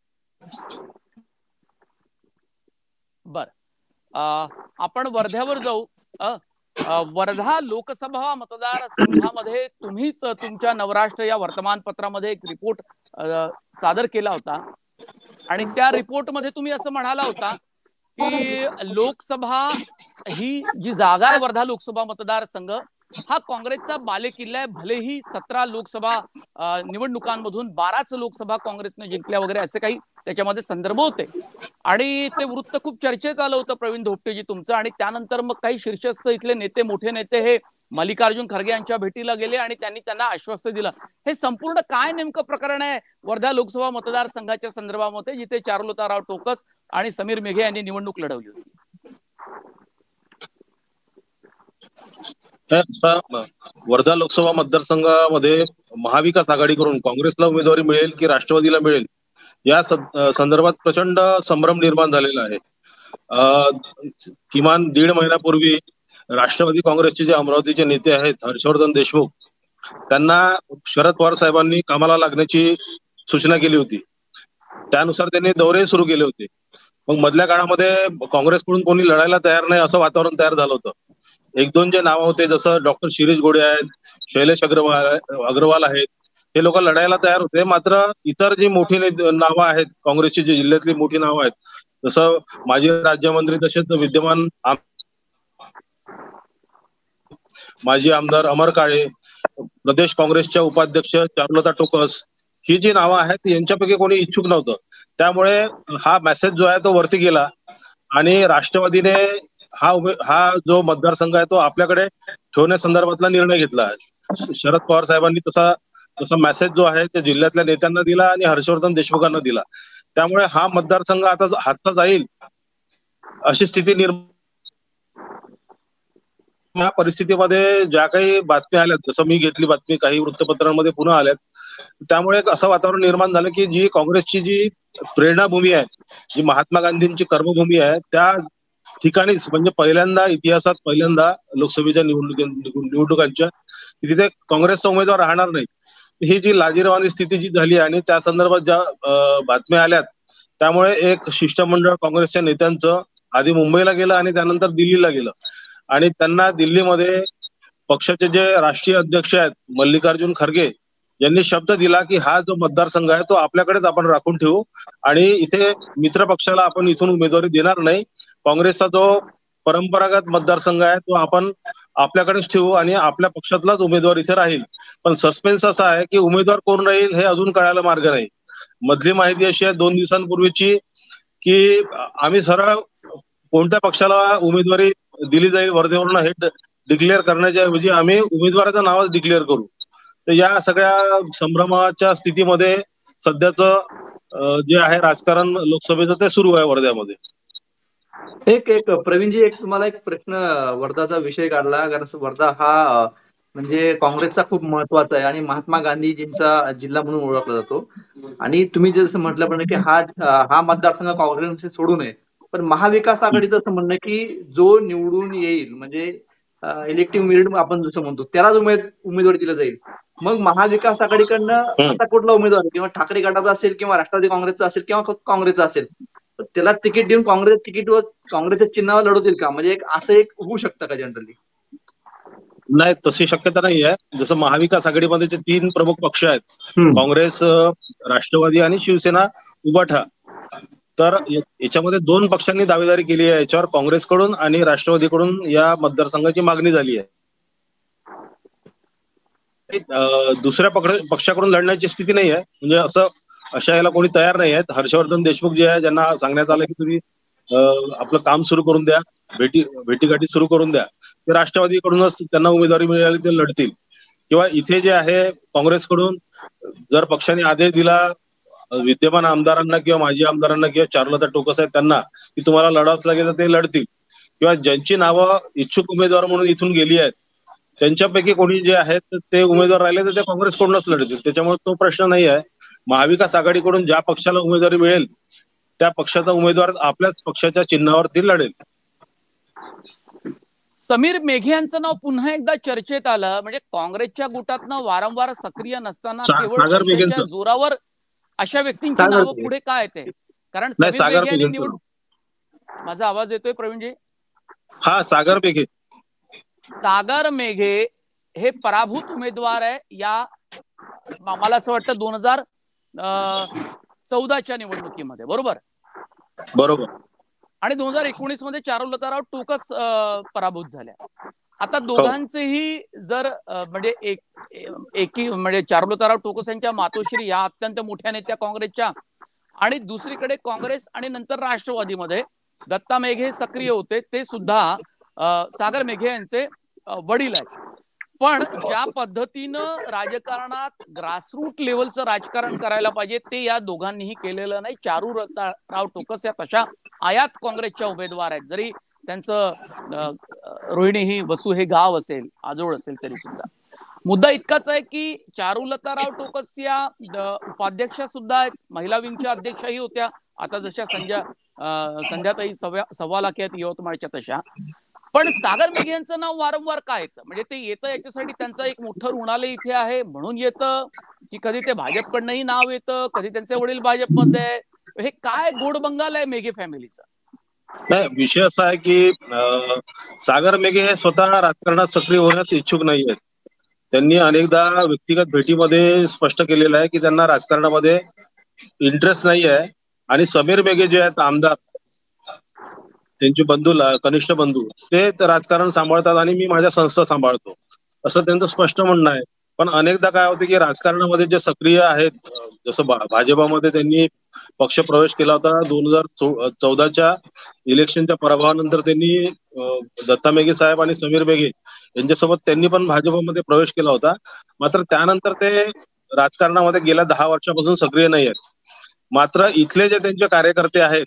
बर, आपण वर्ध्यावर जाऊ. वर्धा लोकसभा मतदारसंघामध्ये तुम्हीच तुमच्या नवराष्ट्र या वर्तमानपत्रामध्ये एक रिपोर्ट सादर केला होता आणि त्या रिपोर्टमध्ये तुम्ही असं म्हणाला होता की लोकसभा ही जी जागा आहे वर्धा लोकसभा मतदारसंघ हा काँग्रेसचा बालेकिल्ला आहे. भलेही सतरा लोकसभा निवडणुकांमधून बाराच लोकसभा काँग्रेसने जिंकल्या वगैरे असे काही त्याच्यामध्ये संदर्भ होते आणि ते वृत्त खूप चर्चेत आलं होतं प्रवीण धोपटेजी तुमचं. आणि त्यानंतर मग काही शीर्षस्थ इथले नेते मोठे नेते हे मल्लिकार्जुन खरगे यांच्या भेटीला गेले आणि त्यांनी त्यांना आश्वासन दिलं. हे संपूर्ण काय नेमकं प्रकरण आहे वर्धा लोकसभा मतदारसंघाच्या संदर्भामध्ये जिथे चारुलताराव टोकस आणि समीर मेघे यांनी निवडणूक लढवली होती? वर्धा लोकसभा मतदारसंघामध्ये महाविकास आघाडीकडून काँग्रेसला उमेदवारी मिळेल की राष्ट्रवादीला मिळेल या संदर्भात प्रचंड संभ्रम निर्माण झालेला आहे. किमान दीड महिन्यापूर्वी राष्ट्रवादी काँग्रेसचे जे अमरावतीचे नेते आहेत हर्षवर्धन देशमुख त्यांना शरद पवार साहेबांनी कामाला लागण्याची सूचना केली होती. त्यानुसार त्यांनी दौरे सुरू केले होते. मग मधल्या काळामध्ये काँग्रेसकडून कोणी लढायला तयार नाही असं वातावरण तयार झालं होतं. एक दोन जे नाव होते जसं डॉक्टर शिरीष गोडे आहेत, शैलेश अग्रवाल अग्रवाल आहेत, हे लोक लढायला तयार होते. मात्र इतर जी मोठी नावं आहेत काँग्रेसची जी जिल्ह्यातली मोठी नावं आहेत जसं माजी राज्यमंत्री तसेच विद्यमान माजी आमदार अमर काळे, प्रदेश काँग्रेसच्या उपाध्यक्ष चारुलता टोकस ही जी नावं आहेत यांच्यापैकी कोणी इच्छुक नव्हतं. त्यामुळे हा मेसेज जो आहे तो वरती गेला आणि राष्ट्रवादीने हा हा जो मतदारसंघ आहे तो आपल्याकडे ठेवण्यासंदर्भातला निर्णय घेतला. शरद पवार साहेबांनी तसा तसा मेसेज जो आहे त्या जिल्ह्यातल्या नेत्यांना दिला आणि हर्षवर्धन देशमुखांना दिला. त्यामुळे हा मतदारसंघ आता हातात जाईल अशी स्थिती निर्माण. या परिस्थितीमध्ये ज्या काही बातम्या आल्यात जसं मी घेतली बातमी काही वृत्तपत्रांमध्ये पुन्हा आल्यात त्यामुळे एक असं वातावरण निर्माण झालं की जी काँग्रेसची जी प्रेरणाभूमी आहे जी महात्मा गांधींची कर्मभूमी आहे त्या ठिकाणीच म्हणजे पहिल्यांदा इतिहासात पहिल्यांदा लोकसभेच्या निवडणुकी निवडणुकांच्या तिथे काँग्रेसचा उमेदवार राहणार नाही. ही जी लाजिरवाणी स्थिती जी झाली आणि त्या संदर्भात ज्या बातम्या आल्यात त्यामुळे एक शिष्टमंडळ काँग्रेसच्या नेत्यांचं आधी मुंबईला गेलं आणि त्यानंतर दिल्लीला गेलं आणि त्यांना दिल्लीमध्ये पक्षाचे जे राष्ट्रीय अध्यक्ष आहेत मल्लिकार्जुन खरगे यांनी शब्द दिला की हा जो मतदारसंघ आहे तो आपल्याकडेच आपण राखून ठेवू आणि इथे मित्र पक्षाला आपण इथून उमेदवारी देणार नाही. काँग्रेसचा जो परंपरागत मतदारसंघ आहे तो आपण आपल्याकडेच ठेवू आणि आपल्या पक्षातलाच उमेदवार इथे राहील. पण सस्पेन्स असा आहे की उमेदवार कोण राहील हे अजून कळायला मार्ग नाही. मधली माहिती अशी आहे दोन दिवसांपूर्वीची की आम्ही सरळ कोणत्या पक्षाला उमेदवारी दिली जाईल वर्धेवरून हे डिक्लेअर करण्याच्या ऐवजी आम्ही उमेदवाराचं नावच डिक्लेअर करू. तर या सगळ्या संभ्रमाच्या स्थितीमध्ये सध्याचं जे आहे राजकारण लोकसभेचं ते सुरू आहे वर्ध्यामध्ये. एक एक प्रवीणजी एक तुम्हाला एक प्रश्न वर्धाचा विषय काढला कारण वर्धा हा म्हणजे काँग्रेसचा खूप महत्वाचा आहे आणि महात्मा गांधीजींचा जिल्हा म्हणून ओळखला जातो आणि तुम्ही जसं म्हटलं पण की हा हा मतदारसंघ काँग्रेस सोडू नये पण महाविकास आघाडीचं असं म्हणणं की जो निवडून येईल म्हणजे इलेक्टिव्ह मेरिट आपण जसं म्हणतो त्यालाच उमेद उमेदवारी दिली जाईल. मग महाविकास आघाडीकडनं असा कुठला उमेदवार किंवा ठाकरे गटाचा असेल किंवा राष्ट्रवादी काँग्रेसचा असेल किंवा काँग्रेसचा असेल तर त्याला तिकीट देऊन काँग्रेस तिकीटवर काँग्रेसच्या चिन्हावर लढवतील का? म्हणजे एक असं एक होऊ शकतं का जनरली? नाही, तशी शक्यता नाही आहे. जसं महाविकास आघाडीमध्ये जे तीन प्रमुख पक्ष आहेत, काँग्रेस, राष्ट्रवादी आणि शिवसेना उभाठा, तर याच्यामध्ये दोन पक्षांनी दावेदारी केली आहे. याच्यावर काँग्रेसकडून आणि राष्ट्रवादीकडून या मतदारसंघाची मागणी झाली आहे. दुसऱ्या पक्षाकडून लढण्याची स्थिती नाही आहे. म्हणजे असं अशा याला कोणी तयार नाही आहेत. हर्षवर्धन देशमुख जे आहे, ज्यांना सांगण्यात आलं की तुम्ही आपलं काम सुरू करून द्या, भेटी भेटीगाठी सुरू करून द्या, ते राष्ट्रवादीकडूनच त्यांना उमेदवारी मिळाली ते लढतील. किंवा इथे जे आहे काँग्रेसकडून जर पक्षाने आदेश दिला विद्यमान आमदारांना किंवा माजी आमदारांना किंवा चारुलता टोकस आहेत त्यांना की तुम्हाला लढावंच लागेल तर ते लढतील. किंवा ज्यांची नावं इच्छुक उमेदवार म्हणून इथून गेली आहेत त्यांच्यापैकी कोणी जे आहेत ते उमेदवार राहिले तर ते काँग्रेसकडूनच लढतील. त्याच्यामुळे तो प्रश्न नाही आहे. महाविकास आघाडीकडून ज्या पक्षाला उमेदवारी मिळेल त्या पक्षाचा उमेदवार आपल्याच पक्षाच्या चिन्हावरती लढेल. समीर मेघे यांचं नाव पुन्हा एकदा चर्चेत आलं. म्हणजे काँग्रेसच्या गुटातनं वारंवार सक्रिय नसताना केवळ पक्षाच्या जोरावर अशा व्यक्तींची नावं पुढे काय येते? कारण समीर मेघे यांनी निवड माझा आवाज येतोय प्रवीणजी? हा, सागर मेघे. सागर मेघे हे पराभूत उमेदवार आहे या मला असं वाटतं दोन हजार चौदाच्या निवडणुकीमध्ये, बरोबर? बरोबर. आणि दोन हजार एकोणीस मध्ये चारुलताराव टोकस पराभूत झाल्या. आता दोघांचेही जर म्हणजे एक एकी म्हणजे चारुलताराव टोकस यांच्या मातोश्री या अत्यंत मोठ्या नेत्या काँग्रेसच्या, आणि दुसरीकडे काँग्रेस आणि नंतर राष्ट्रवादीमध्ये दत्ता मेघे सक्रिय होते, ते सुद्धा सागर मेघे यांचे वडील आहेत. पण ज्या पद्धतीनं राजकारणात ग्रासरूट लेवलचं राजकारण करायला पाहिजे ते या दोघांनीही केलेलं नाही. चारुलताराव टोकस या तशा आयात काँग्रेसच्या उमेदवार आहेत, जरी त्यांचं रोहिणी ही वसू हे गाव असेल, आजोळ असेल तरी सुद्धा. मुद्दा इतकाच आहे की चारुलताराव टोकस या उपाध्यक्षा सुद्धा आहेत, महिला विंगच्या अध्यक्षाही होत्या, आता जशा संध्या संध्याताई सव्वा सव्वा लाख आहेत यवतमाळच्या तशा. पण सागर मेघे यांचं नाव वारंवार काय येतं? म्हणजे ते येतं याच्यासाठी त्यांचं एक मोठं रुग्णालय इथे आहे म्हणून येतं, की कधी ते भाजपकडनंही नाव येतं, कधी त्यांचे वडील भाजपमध्ये आहे? हे काय गोड बंगाल आहे मेघे फॅमिलीचा? नाही, विषय असा आहे की सागर मेघे हे स्वतः राजकारणात सक्रिय होण्यास इच्छुक नाही आहेत. त्यांनी अनेकदा व्यक्तिगत भेटीमध्ये स्पष्ट केलेलं आहे की त्यांना राजकारणामध्ये इंटरेस्ट नाही आहे. आणि समीर मेघे जे आहेत आमदार, त्यांचे बंधू, कनिष्ठ बंधू, ते राजकारण सांभाळतात आणि मी माझ्या संस्था सांभाळतो असं त्यांचं स्पष्ट म्हणणं आहे. पण अनेकदा काय होते की राजकारणामध्ये जे सक्रिय आहेत, जसं भाजपामध्ये त्यांनी पक्ष प्रवेश केला होता दोन हजार चौदाच्या इलेक्शनच्या पराभवानंतर, त्यांनी दत्ता मेघे साहेब आणि समीर मेघे यांच्यासोबत त्यांनी पण भाजपमध्ये प्रवेश केला होता. मात्र त्यानंतर ते राजकारणामध्ये गेल्या दहा वर्षापासून सक्रिय नाही आहेत. मात्र इथले जे त्यांचे कार्यकर्ते आहेत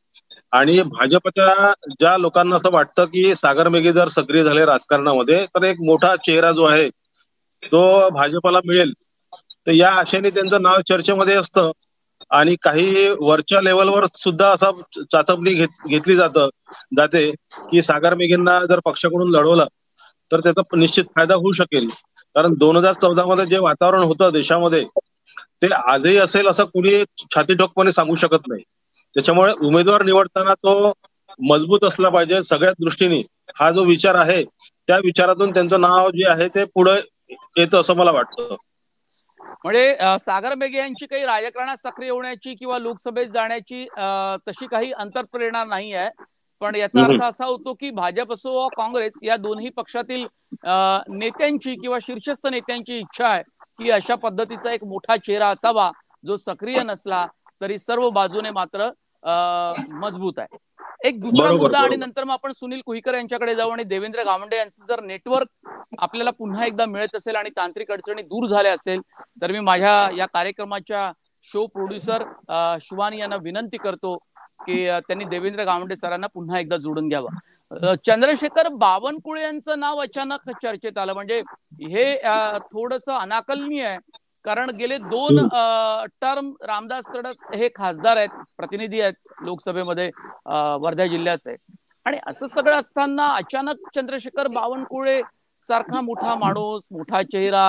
आणि भाजपच्या ज्या लोकांना असं वाटतं की सागर मेघे जर सक्रिय झाले राजकारणामध्ये तर एक मोठा चेहरा जो आहे तो भाजपला मिळेल, तर या आशेने त्यांचं नाव चर्चेमध्ये असतं. आणि काही वरच्या लेवलवर सुद्धा असा चाचपणी घेत घेतली जातं जाते की सागर मेघेंना जर पक्षाकडून लढवलं तर त्याचा निश्चित फायदा होऊ शकेल. कारण दोन हजार चौदा मध्ये जे वातावरण होतं देशामध्ये ते आजही असेल असं कुणी छातीठोकपणे सांगू शकत नाही. त्याच्यामुळे उमेदवार निवडताना तो मजबूत असला पाहिजे सगळ्याच दृष्टीने. हा जो विचार आहे त्या विचारातून त्यांचं नाव जे आहे ते पुढे येतं असं मला वाटतं. म्हणजे सागर मेघे यांची काही राजकारणात सक्रिय होण्याची किंवा लोकसभेत जाण्याची तशी काही अंतर्प्रेरणा नाही आहे. पण याचा अर्थ असा होतो की भाजप असो वा काँग्रेस या दोन्ही पक्षातील नेत्यांची किंवा शीर्षस्थ नेत्यांची इच्छा आहे की अशा पद्धतीचा एक मोठा चेहरा असावा जो सक्रिय नसला तरी सर्व बाजूने मात्र मजबूत आहे. एक दुसरा मुद्दा आणि नंतर मग आपण सुनील कुहीकर यांच्याकडे जाऊ आणि देवेंद्र गावंडे यांचं जर नेटवर्क आपल्याला पुन्हा एकदा मिळत असेल आणि तांत्रिक अडचणी दूर झाल्या असेल तर मी माझ्या या कार्यक्रमाच्या शो प्रोड्युसर शिवानी यांना विनंती करतो की त्यांनी देवेंद्र गावंडे सरांना पुन्हा एकदा जोडून घ्यावं. चंद्रशेखर बावनकुळे यांचं नाव अचानक चर्चेत आलं. म्हणजे हे थोडंसं अनाकलनीय आहे कारण गेले दोन टर्म रामदास तडस हे खासदार आहेत, प्रतिनिधी आहेत लोकसभेमध्ये वर्धा जिल्ह्याचे. आणि असं सगळं असताना अचानक चंद्रशेखर बावनकुळे सारखा मोठा माणूस, मोठा चेहरा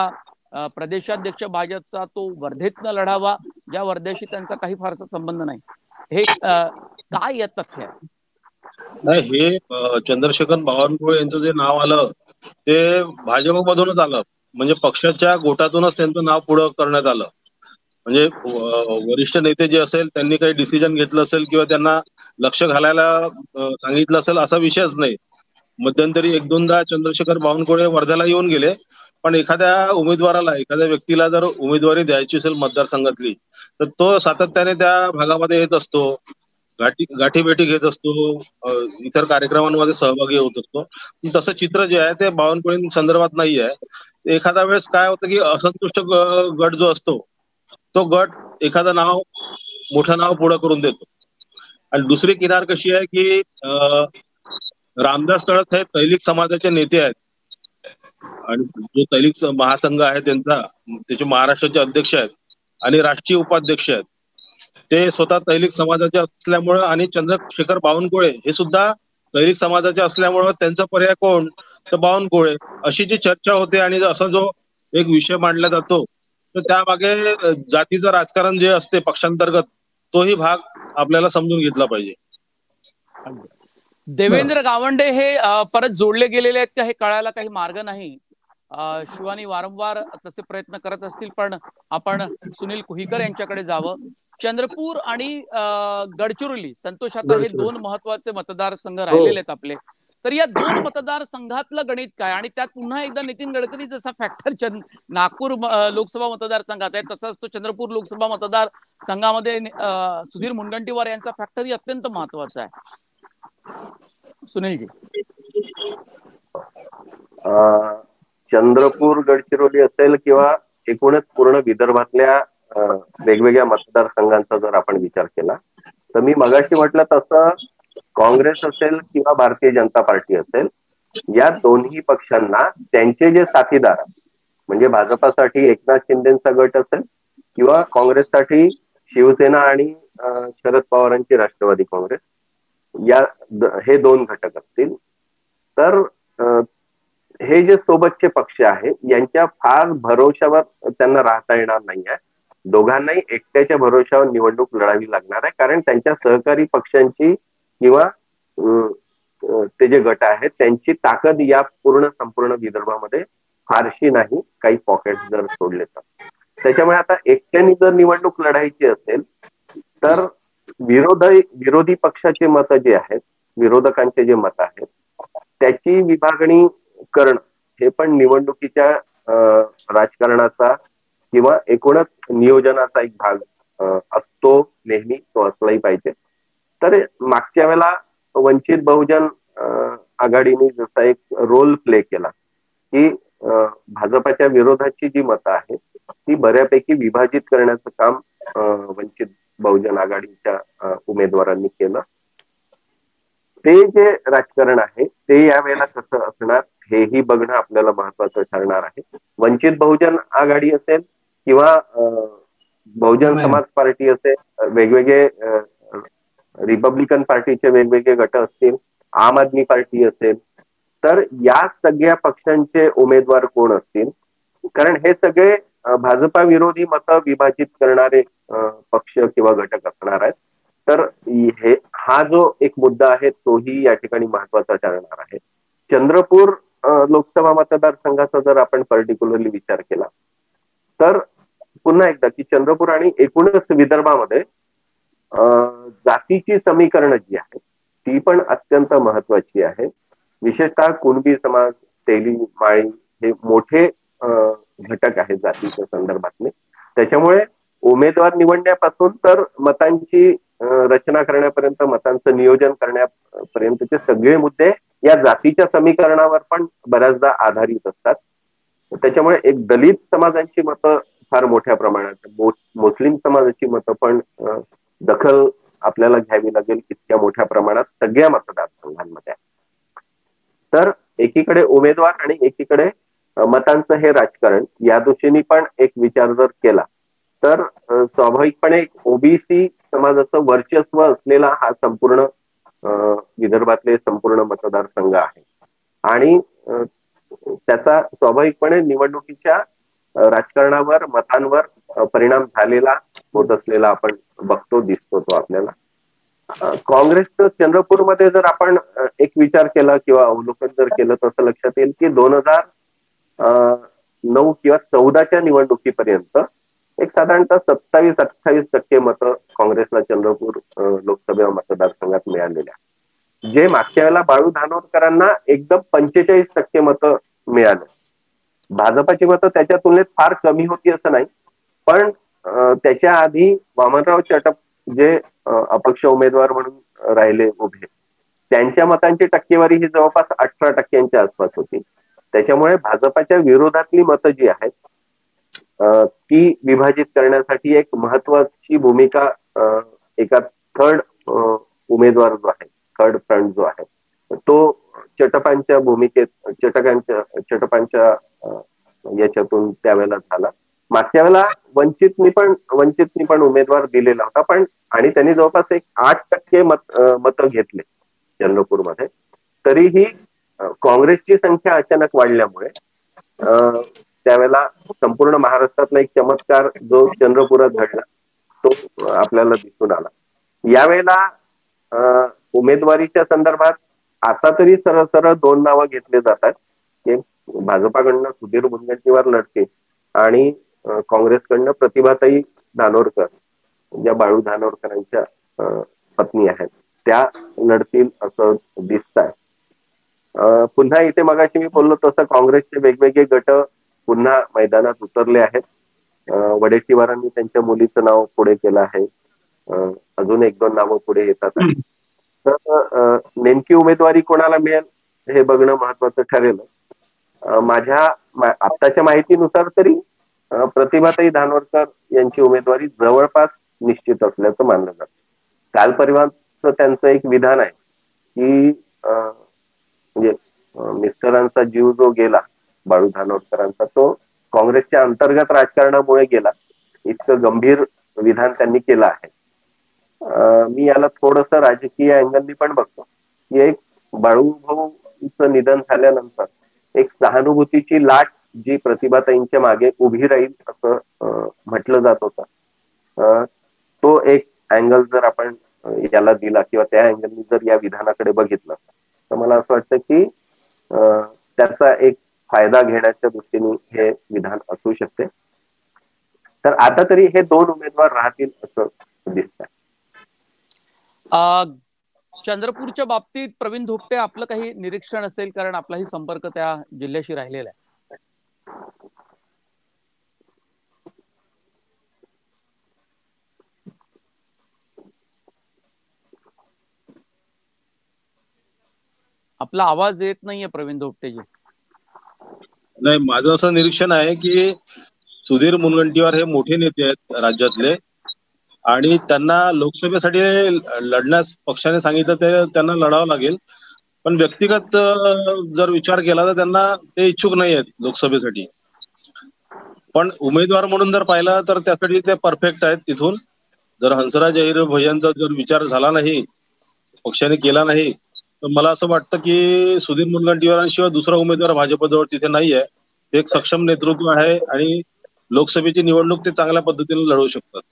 अ, प्रदेशाध्यक्ष भाजपचा तो वर्धेतनं लढावा, ज्या वर्ध्याशी त्यांचा काही फारसा संबंध नाही. हे अ, काय या तथ्य आहे? नाही, हे अ, चंद्रशेखर बावनकुळे यांचं जे नाव आलं ते भाजपमधूनच आलं. म्हणजे पक्षाच्या गोटातूनच त्यांचं नाव पुढं करण्यात आलं. म्हणजे अ, वरिष्ठ नेते जे असेल त्यांनी काही डिसिजन घेतलं असेल किंवा त्यांना लक्ष घालायला अ, सांगितलं असेल असा विषयच नाही. मध्यंतरी एक दोनदा चंद्रशेखर बावनकुळे वर्ध्याला येऊन गेले, पण एखाद्या उमेदवाराला एखाद्या व्यक्तीला जर उमेदवारी द्यायची असेल मतदारसंघातली तर तो सातत्याने त्या भागामध्ये येत असतो, गाठी गाठीभेटी घेत असतो, अ, इतर कार्यक्रमांमध्ये सहभागी होत असतो. तसं चित्र जे आहे ते बावनकुळे संदर्भात नाही आहे. एखाद्या वेळेस काय होतं की असंतुष्ट ग- गट जो असतो तो गट एखादं नाव मोठं नाव पुढं करून देतो. आणि दुसरी किनार कशी आहे की अ, रामदास तळस हे तैलिक समाजाचे नेते आहेत आणि जो तैलिक स- महासंघ आहे त्यांचा त्याचे महाराष्ट्राचे अध्यक्ष आहेत आणि राष्ट्रीय उपाध्यक्ष आहेत. ते स्वतः तैलिक समाजाचे असल्यामुळं आणि चंद्रशेखर बावनकुळे हे सुद्धा तैलिक समाजाचे असल्यामुळं त्यांचा पर्याय कोण, तर बावनकुळे, अशी जी चर्चा होते. आणि असा जो एक विषय मांडला जातो तर त्यामागे अ, जातीचं राजकारण जे असते पक्षांतर्गत तोही भाग आपल्याला समजून घेतला पाहिजे. देवेंद्र गावंडे हे अ, परत जोडले गेलेले आहेत का हे कळायला काही मार्ग नाही. अ, शिवानी वारंवार तसे प्रयत्न करत असतील, पण आपण सुनील कुहीकर यांच्याकडे जावं. चंद्रपूर आणि अ, गडचिरोली, संतोष, आता हे दोन महत्वाचे मतदारसंघ राहिलेले आहेत आपले. तर या दोन मतदारसंघातलं गणित काय, आणि त्यात पुन्हा एकदा नितीन गडकरी जसा फॅक्टर नागपूर अ, लोकसभा मतदारसंघात आहे तसाच तो चंद्रपूर लोकसभा मतदारसंघामध्ये अ, सुधीर मुनगंटीवार यांचा फॅक्टरही अत्यंत महत्वाचा आहे. सुनीलजी. अ, चंद्रपूर, गडचिरोली असेल किंवा एकूणच पूर्ण विदर्भातल्या अ, वेगवेगळ्या मतदारसंघांचा जर आपण विचार केला तर मी मगाशी म्हटलं तसं काँग्रेस असेल किंवा भारतीय जनता पार्टी असेल, या दोन्ही पक्षांना त्यांचे जे साथीदार, म्हणजे भाजपासाठी एकनाथ शिंदेचा गट असेल किंवा काँग्रेससाठी शिवसेना आणि अ, शरद पवारांची राष्ट्रवादी काँग्रेस, या द- हे दोन घटक असतील. तर अ, हे जे सोबतचे पक्ष आहेत यांच्या फार भरोशावर त्यांना राहता येणार नाही आहे. दोघांनाही एकट्याच्या भरोशावर निवडणूक लढावी लागणार आहे, कारण त्यांच्या सहकारी पक्षांची किंवा अ, अ, ते जे गट आहेत त्यांची ताकद या पूर्ण संपूर्ण विदर्भामध्ये फारशी नाही, काही पॉकेट जर सोडले तर. त्याच्यामुळे आता एकट्याने जर निवडणूक लढायची असेल तर विरोधी विरोधी पक्षाचे मत जे आहेत, विरोधकांचे जे मत आहेत त्याची विभागणी करणं हे पण निवडणुकीच्या अ, राजकारणाचा किंवा एकूणच नियोजनाचा एक भाग अ, असतो. नेहमी तो असलाही पाहिजे. तर मागच्या वेळेला वंचित बहुजन अ, आघाडीने जसा एक रोल प्ले केला की अ, भाजपाच्या विरोधाची जी मतं आहेत ती बऱ्यापैकी विभाजित करण्याचं काम अ, वंचित बहुजन आघाडीच्या अ, उमेदवारांनी केलं. ते जे राजकारण आहे ते यावेळेला कसं असणार हेही बघणं आपल्याला महत्वाचं ठरणार आहे. वंचित बहुजन आघाडी असेल किंवा अ, बहुजन समाज पार्टी असेल, वेगवेगळे अ, रिपब्लिकन पार्टीचे वेगवेगळे गट असतील, आम आदमी पार्टी असेल, तर या सगळ्या पक्षांचे उमेदवार कोण असतील, कारण हे सगळे अ, भाजपा विरोधी मतं विभाजित करणारे अ, पक्ष किंवा घटक असणार आहेत. तर हे हा जो एक मुद्दा आहे तोही या ठिकाणी महत्वाचा ठरणार आहे. चंद्रपूर अ, लोकसभा मतदारसंघाचा जर आपण पर्टिक्युलरली विचार केला तर पुन्हा एकदा की चंद्रपूर आणि एकूणच विदर्भामध्ये अ, जातीची समीकरणं जी आहेत ती पण अत्यंत महत्वाची आहे. विशेषतः कुणबी समाज, तेली, माळी हे मोठे अ, घटक आहेत जातीच्या संदर्भातले. त्याच्यामुळे उमेदवार निवडण्यापासून तर मतांची अ, रचना करण्यापर्यंत, मतांचं नियोजन करण्यापर्यंतचे सगळे मुद्दे या जातीच्या समीकरणावर पण बऱ्याचदा आधारित असतात. त्याच्यामुळे एक दलित समाजांची मतं फार मोठ्या प्रमाणात, मुस्लिम समाजाची मतं पण अ, दखल आपल्याला घ्यावी लागेल इतक्या मोठ्या प्रमाणात सगळ्या मतदारसंघांमध्ये. तर एकीकडे उमेदवार आणि एकीकडे अ, मतांचं हे राजकारण, या दृष्टीने पण एक विचार जर केला तर अ, स्वाभाविकपणे ओबीसी समाजाचं वर्चस्व असलेला हा संपूर्ण अ, विदर्भातले संपूर्ण मतदारसंघ आहे आणि अ, त्याचा स्वाभाविकपणे निवडणुकीच्या राजकारणावर, मतांवर परिणाम झालेला होत असलेला आपण बघतो, दिसतो तो आपल्याला. काँग्रेसचं चंद्रपूरमध्ये जर आपण एक विचार केला किंवा अवलोकन जर केलं तर असं लक्षात येईल की दोन हजार नऊ किंवा चौदाच्या निवडणुकीपर्यंत एक साधारणतः सत्तावीस अठ्ठावीस टक्के मतं काँग्रेसला चंद्रपूर लोकसभा मतदारसंघात मिळालेल्या, जे मागच्या वेळेला बाळू धानोरकरांना एकदम पंचेचाळीस टक्के मतं मिळाले. भाजपाची मतं त्याच्या तुलनेत फार कमी होती असं नाही, पण त्याच्या आधी वामनराव चटप जे अपक्ष उमेदवार म्हणून राहिले उभे, त्यांच्या मतांची टक्केवारी ही जवळपास अठरा टक्क्यांच्या आसपास होती. त्याच्यामुळे भाजपाच्या विरोधातली मतं जी आहेत ती विभाजित करण्यासाठी एक महत्वाची भूमिका एका थर्ड उमेदवार जो आहे, थर्ड फ्रंट जो आहे, तो चटपांच्या भूमिकेत चटकांच्या चटपांच्या याच्यातून त्यावेळेला झाला. मागच्या वेळेला वंचितनी पण वंचितनी पण उमेदवार दिलेला होता, पण आणि त्यांनी जवळपास एक आठ टक्के मत मतं घेतले चंद्रपूरमध्ये. तरीही काँग्रेसची संख्या अचानक वाढल्यामुळे त्यावेळेला संपूर्ण महाराष्ट्रातला एक चमत्कार जो चंद्रपुरात घडला तो आपल्याला दिसून आला. यावेळेला उमेदवारीच्या संदर्भात आता तरी सरळ सरळ दोन नावं घेतले जातात की भाजपाकडनं सुधीर मुनगंटीवार लढते आणि काँग्रेसकडनं प्रतिभाताई धानोरकर, ज्या बाळू धानोरकरांच्या पत्नी आहेत, त्या लढतील असं दिसत आहे. पुन्हा इथे मगाशी मी बोललो तसं काँग्रेसचे वेगवेगळे गट पुन्हा मैदानात उतरले आहेत. वडेट्टीवारांनी त्यांच्या मुलीचं नाव पुढे केलं आहे, अजून एक दोन नावं पुढे येतात. तर नेमकी उमेदवारी कोणाला मिळेल हे बघणं महत्वाचं ठरेल. माझ्या आत्ताच्या माहितीनुसार तरी प्रतिभाताई धानोरकर यांची उमेदवारी जवळपास निश्चित असल्याचं मानलं जातं. काल परिवारचं त्यांचं एक विधान आहे की म्हणजे मिस्टरांचा जीव जो गेला बाळू धानोरकरांचा, तो काँग्रेसच्या अंतर्गत राजकारणामुळे गेला, इतकं गंभीर विधान त्यांनी केलं आहे. मी याला थोडस राजकीय अँगलनी पण बघतो की एक बाळू भाऊचं निधन झाल्यानंतर एक सहानुभूतीची लाट जी प्रतिभाताईंच्या मागे उभी राहील असं म्हटलं जात होतं, तो एक अँगल जर आपण याला दिला किंवा त्या अँगलनी जर या विधानाकडे बघितलं तर मला असं वाटतं की त्याचा एक फायदा घेण्याच्या दृष्टीने हे विधान असू शकते. तर आता तरी हे दोन उमेदवार राहतील असं दिसतंय. चंद्रपूरच्या बाबतीत प्रवीण धोपटे आपलं काही निरीक्षण असेल, कारण आपलाही संपर्क त्या जिल्ह्याशी राहिलेला आहे. आपला आवाज येत नाहीये प्रवीण धोपटेजी. नाही, माझं असं निरीक्षण आहे की सुधीर मुनगंटीवार हे मोठे नेते आहेत राज्यातले आणि त्यांना लोकसभेसाठी लढण्यास पक्षाने सांगितलं ते त्यांना लढावं लागेल, पण व्यक्तिगत जर विचार केला तर त्यांना ते इच्छुक नाही आहेत लोकसभेसाठी. पण उमेदवार म्हणून जर पाहिलं तर त्यासाठी ते परफेक्ट आहेत. तिथून जर हंसराज अहिर भैयांचा जर विचार झाला नाही, पक्षाने केला नाही, तर मला असं वाटतं की सुधीर मुनगंटीवारांशिवाय दुसरा उमेदवार भाजपजवळ तिथे नाही आहे. ते एक सक्षम नेतृत्व आहे आणि लोकसभेची निवडणूक ते चांगल्या पद्धतीने लढवू शकतात.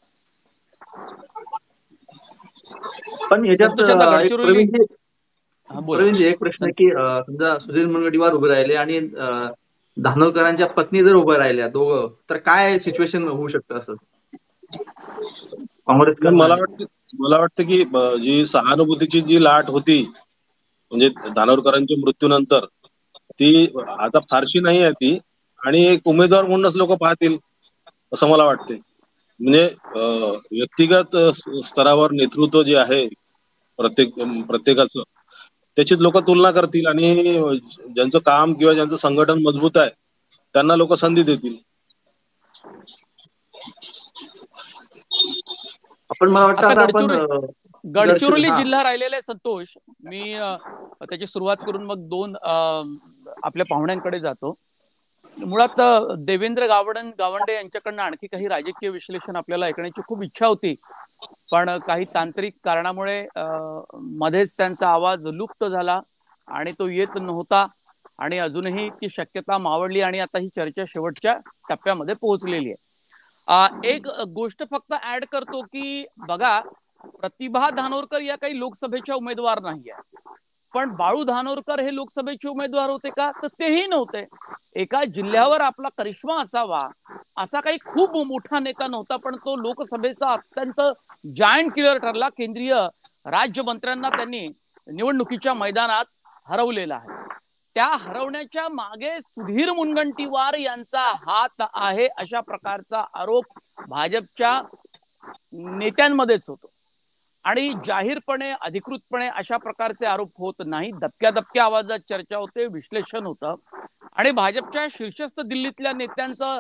पण याच्यात प्रवीणजी एक प्रश्न आहे की समजा सुधीर मुनगंटीवार उभे राहिले आणि धानोरकरांच्या पत्नी जर उभ्या राहिल्या दोघं, तर काय सिच्युएशन होऊ शकतं असं काँग्रेस? मला वाटतं मला वाटतं की जी सहानुभूतीची जी लाट होती म्हणजे धानोरकरांच्या मृत्यूनंतर, ती आता फारशी नाही आहे ती, आणि एक उमेदवार म्हणूनच लोक पाहतील असं मला वाटते. म्हणजे व्यक्तिगत स्तरावर नेतृत्व जे आहे प्रत्येक प्रत्येकाचं, त्याची लोक तुलना करतील आणि ज्यांचं काम किंवा ज्यांचं संघटन मजबूत आहे त्यांना लोक संधी देतील. आपण मला वाटतं आपण गडचिरोली जिल्हा राहिलेला आहे संतोष. मी त्याची सुरुवात करून मग दोन आपल्या पाहुण्यांकडे जातो. मुळात देवेंद्र गावडन गावंडे यांच्याकडनं आणखी काही राजकीय विश्लेषण आपल्याला ऐकण्याची खूप इच्छा होती, पण काही तांत्रिक कारणामुळे मध्येच त्यांचा आवाज लुप्त झाला आणि तो येत नव्हता. आणि अजूनही ती शक्यता मावळली आणि आता ही चर्चा शेवटच्या टप्प्यामध्ये पोहोचलेली आहे. एक गोष्ट फक्त ऍड करतो की बघा, प्रतिभा धानोरकर या काही लोकसभेच्या उमेदवार नाहीये, पण बाळू धानोरकर हे लोकसभेचे उमेदवार होते का? तर तेही नव्हते. एका जिल्ह्यावर आपला करिश्मा असावा असा काही खूप मोठा नेता नव्हता, पण तो लोकसभेचा अत्यंत जायंट किलर ठरला. केंद्रीय राज्यमंत्र्यांना त्यांनी निवडणुकीच्या मैदानात हरवलेला आहे. त्या हरवण्याच्या मागे सुधीर मुनगंटीवार यांचा हात आहे अशा प्रकारचा आरोप भाजपच्या नेत्यांमध्येच होतो आणि जाहीरपणे अधिकृतपणे अशा प्रकारचे आरोप होत नाही. दबक्या दबक्या आवाजात चर्चा होते, विश्लेषण होतं आणि भाजपच्या शीर्षस्थ दिल्लीतल्या नेत्यांचा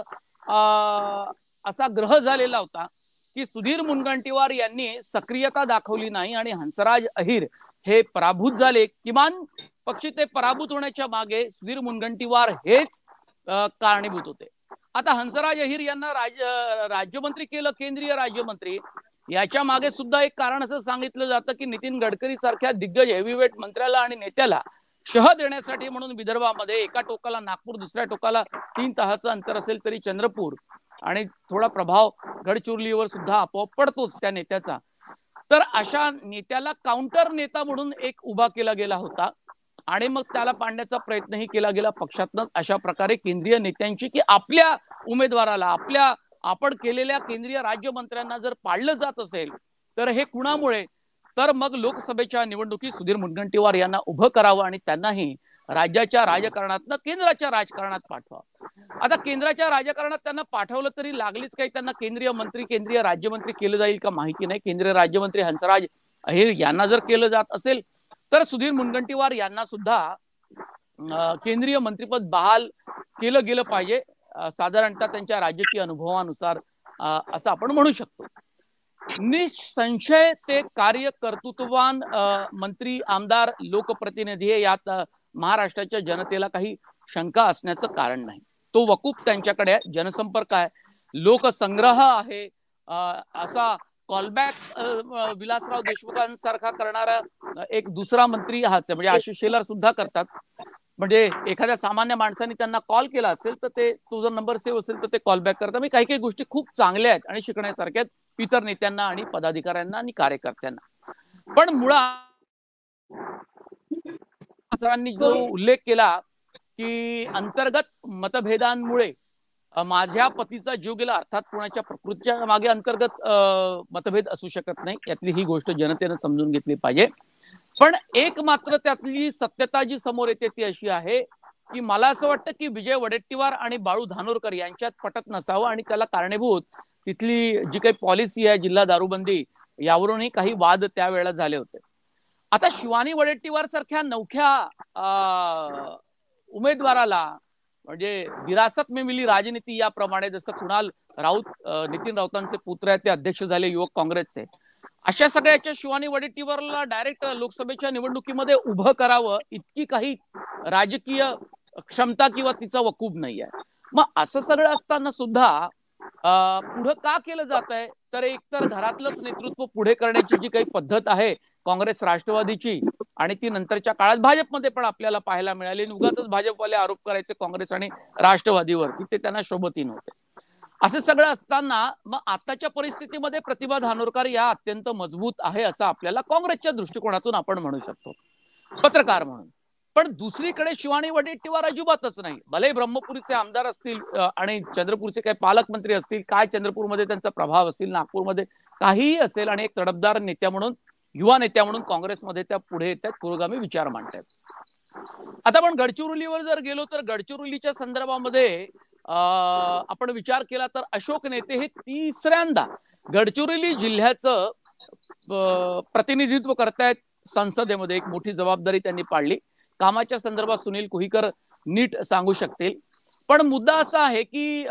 असा ग्रह झालेला होता की सुधीर मुनगंटीवार यांनी सक्रियता दाखवली नाही आणि हंसराज अहिर हे पराभूत झाले. किमान पक्षी ते पराभूत होण्याच्या मागे सुधीर मुनगंटीवार हेच कारणीभूत होते. आता हंसराज अहिर यांना राज्य राज्यमंत्री केलं, केंद्रीय राज्यमंत्री. याच्या मागे सुद्धा एक कारण असं सांगितलं जातं की नितीन गडकरी सारख्या दिग्गज हेवीवेट मंत्र्याला आणि नेत्याला शह देण्यासाठी म्हणून विदर्भामध्ये एका टोकाला नागपूर, दुसऱ्या टोकाला तीन तासाचं अंतर असेल तरी चंद्रपूर आणि थोडा प्रभाव गडचिरोलीवर सुद्धा आपोआप पडतोच त्या नेत्याचा. तर अशा नेत्याला काउंटर नेता म्हणून एक उभा केला गेला होता आणि मग त्याला पाडण्याचा प्रयत्नही केला गेला पक्षातनं अशा प्रकारे केंद्रीय नेत्यांची की आपल्या उमेदवाराला, आपल्या आपण केलेल्या केंद्रीय राज्यमंत्र्यांना जर पाडलं जात असेल तर हे कुणामुळे? तर मग लोकसभेच्या निवडणुकीत सुधीर मुनगंटीवार यांना उभं करावं आणि त्यांनाही राज्याच्या राजकारणातनं केंद्राच्या राजकारणात पाठवावं. आता केंद्राच्या राजकारणात त्यांना पाठवलं तरी लागलीच काही त्यांना केंद्रीय मंत्री, केंद्रीय राज्यमंत्री केलं जाईल का माहिती नाही. केंद्रीय राज्यमंत्री हंसराज अहिर यांना जर केलं जात असेल तर सुधीर मुनगंटीवार यांना सुद्धा केंद्रीय मंत्रिपद बहाल केलं गेलं पाहिजे, साधारणतः त्यांच्या राजकीय अनुभवानुसार असं आपण म्हणू शकतो. निसंशय ते कार्य कर्तृत्ववान मंत्री, आमदार, लोकप्रतिनिधी आहे. यात महाराष्ट्राच्या जनतेला काही शंका असण्याचं कारण नाही. तो वकूफ त्यांच्याकडे आहे, जनसंपर्क आहे, लोकसंग्रह आहे. असा कॉलबॅक विलासराव देशमुखांसारखा करणारा एक दुसरा मंत्री हाच आहे. म्हणजे आशिष शेलार सुद्धा करतात. म्हणजे एखाद्या सामान्य माणसाने त्यांना कॉल केला असेल तर ते, तो जर नंबर सेव्ह असेल तर ते कॉल बॅक करतात. म्हणजे काही काही गोष्टी खूप चांगल्या आहेत आणि शिकण्यासारख्या आहेत इतर नेत्यांना आणि पदाधिकाऱ्यांना आणि कार्यकर्त्यांना. पण मुळात सरांनी जो उल्लेख केला की अंतर्गत मतभेदांमुळे माझ्या पतीचा जीव गेला, अर्थात कोणाच्या प्रकृतीच्या मागे अंतर्गत मतभेद असू शकत नाही, यातली ही गोष्ट जनतेने समजून घेतली पाहिजे. पण एक मात्र त्यातली सत्यता जी समोर येते ती अशी आहे की मला असं वाटतं की विजय वडेट्टीवार आणि बाळू धानोरकर यांच्यात पटत नसावं आणि त्याला कारणीभूत तिथली जी काही पॉलिसी आहे, जिल्हा दारूबंदी, यावरूनही काही वाद त्यावेळेला झाले होते. आता शिवानी वडेट्टीवार सारख्या नवख्या उमेदवाराला, म्हणजे विरासत में मिली राजनीती याप्रमाणे जसं कुणाल राऊत, नितीन राऊतांचे पुत्र आहेत, ते अध्यक्ष झाले युवक काँग्रेसचे, अशा सगळ्याच्या शिवानी वडेट्टीवारला डायरेक्ट लोकसभेच्या निवडणुकीमध्ये उभं करावं इतकी काही राजकीय क्षमता किंवा तिचा वकूफ नाही आहे. मग असं सगळं असताना सुद्धा पुढे का केलं जात आहे? तर एकतर घरातलंच नेतृत्व पुढे करण्याची जी काही पद्धत आहे काँग्रेस राष्ट्रवादीची आणि ती नंतरच्या काळात भाजपमध्ये पण आपल्याला पाहायला मिळाली. उगाचच भाजपवाले आरोप करायचे काँग्रेस आणि राष्ट्रवादीवरती, ते त्यांना शोभती नव्हते. असं सगळं असताना मग आताच्या परिस्थितीमध्ये प्रतिभा धानोरकर या अत्यंत मजबूत आहे असं आपल्याला काँग्रेसच्या दृष्टिकोनातून आपण म्हणू शकतो, पत्रकार म्हणून. पण दुसरीकडे शिवानी वडेट्टीवार अजिबातच नाही. भले ब्रह्मपुरीचे आमदार असतील आणि चंद्रपूरचे काही पालकमंत्री असतील, काय चंद्रपूरमध्ये त्यांचा प्रभाव असतील, नागपूरमध्ये काहीही असेल, आणि एक तडफदार नेत्या म्हणून, युवा नेत्या म्हणून काँग्रेसमध्ये त्या पुढे येतात, पुरोगामी विचार मांडतात. आता आपण गडचिरोलीवर जर गेलो तर गडचिरोलीच्या संदर्भामध्ये आपण विचार केला तर अशोक नेते हे तिसऱ्यांदा गडचिरोली जिल्ह्याचं प्रतिनिधित्व करतायत संसदेमध्ये. एक मोठी जबाबदारी त्यांनी पाळली. कामाच्या संदर्भात सुनील कोहीकर नीट सांगू शकतील. पण मुद्दा असा आहे की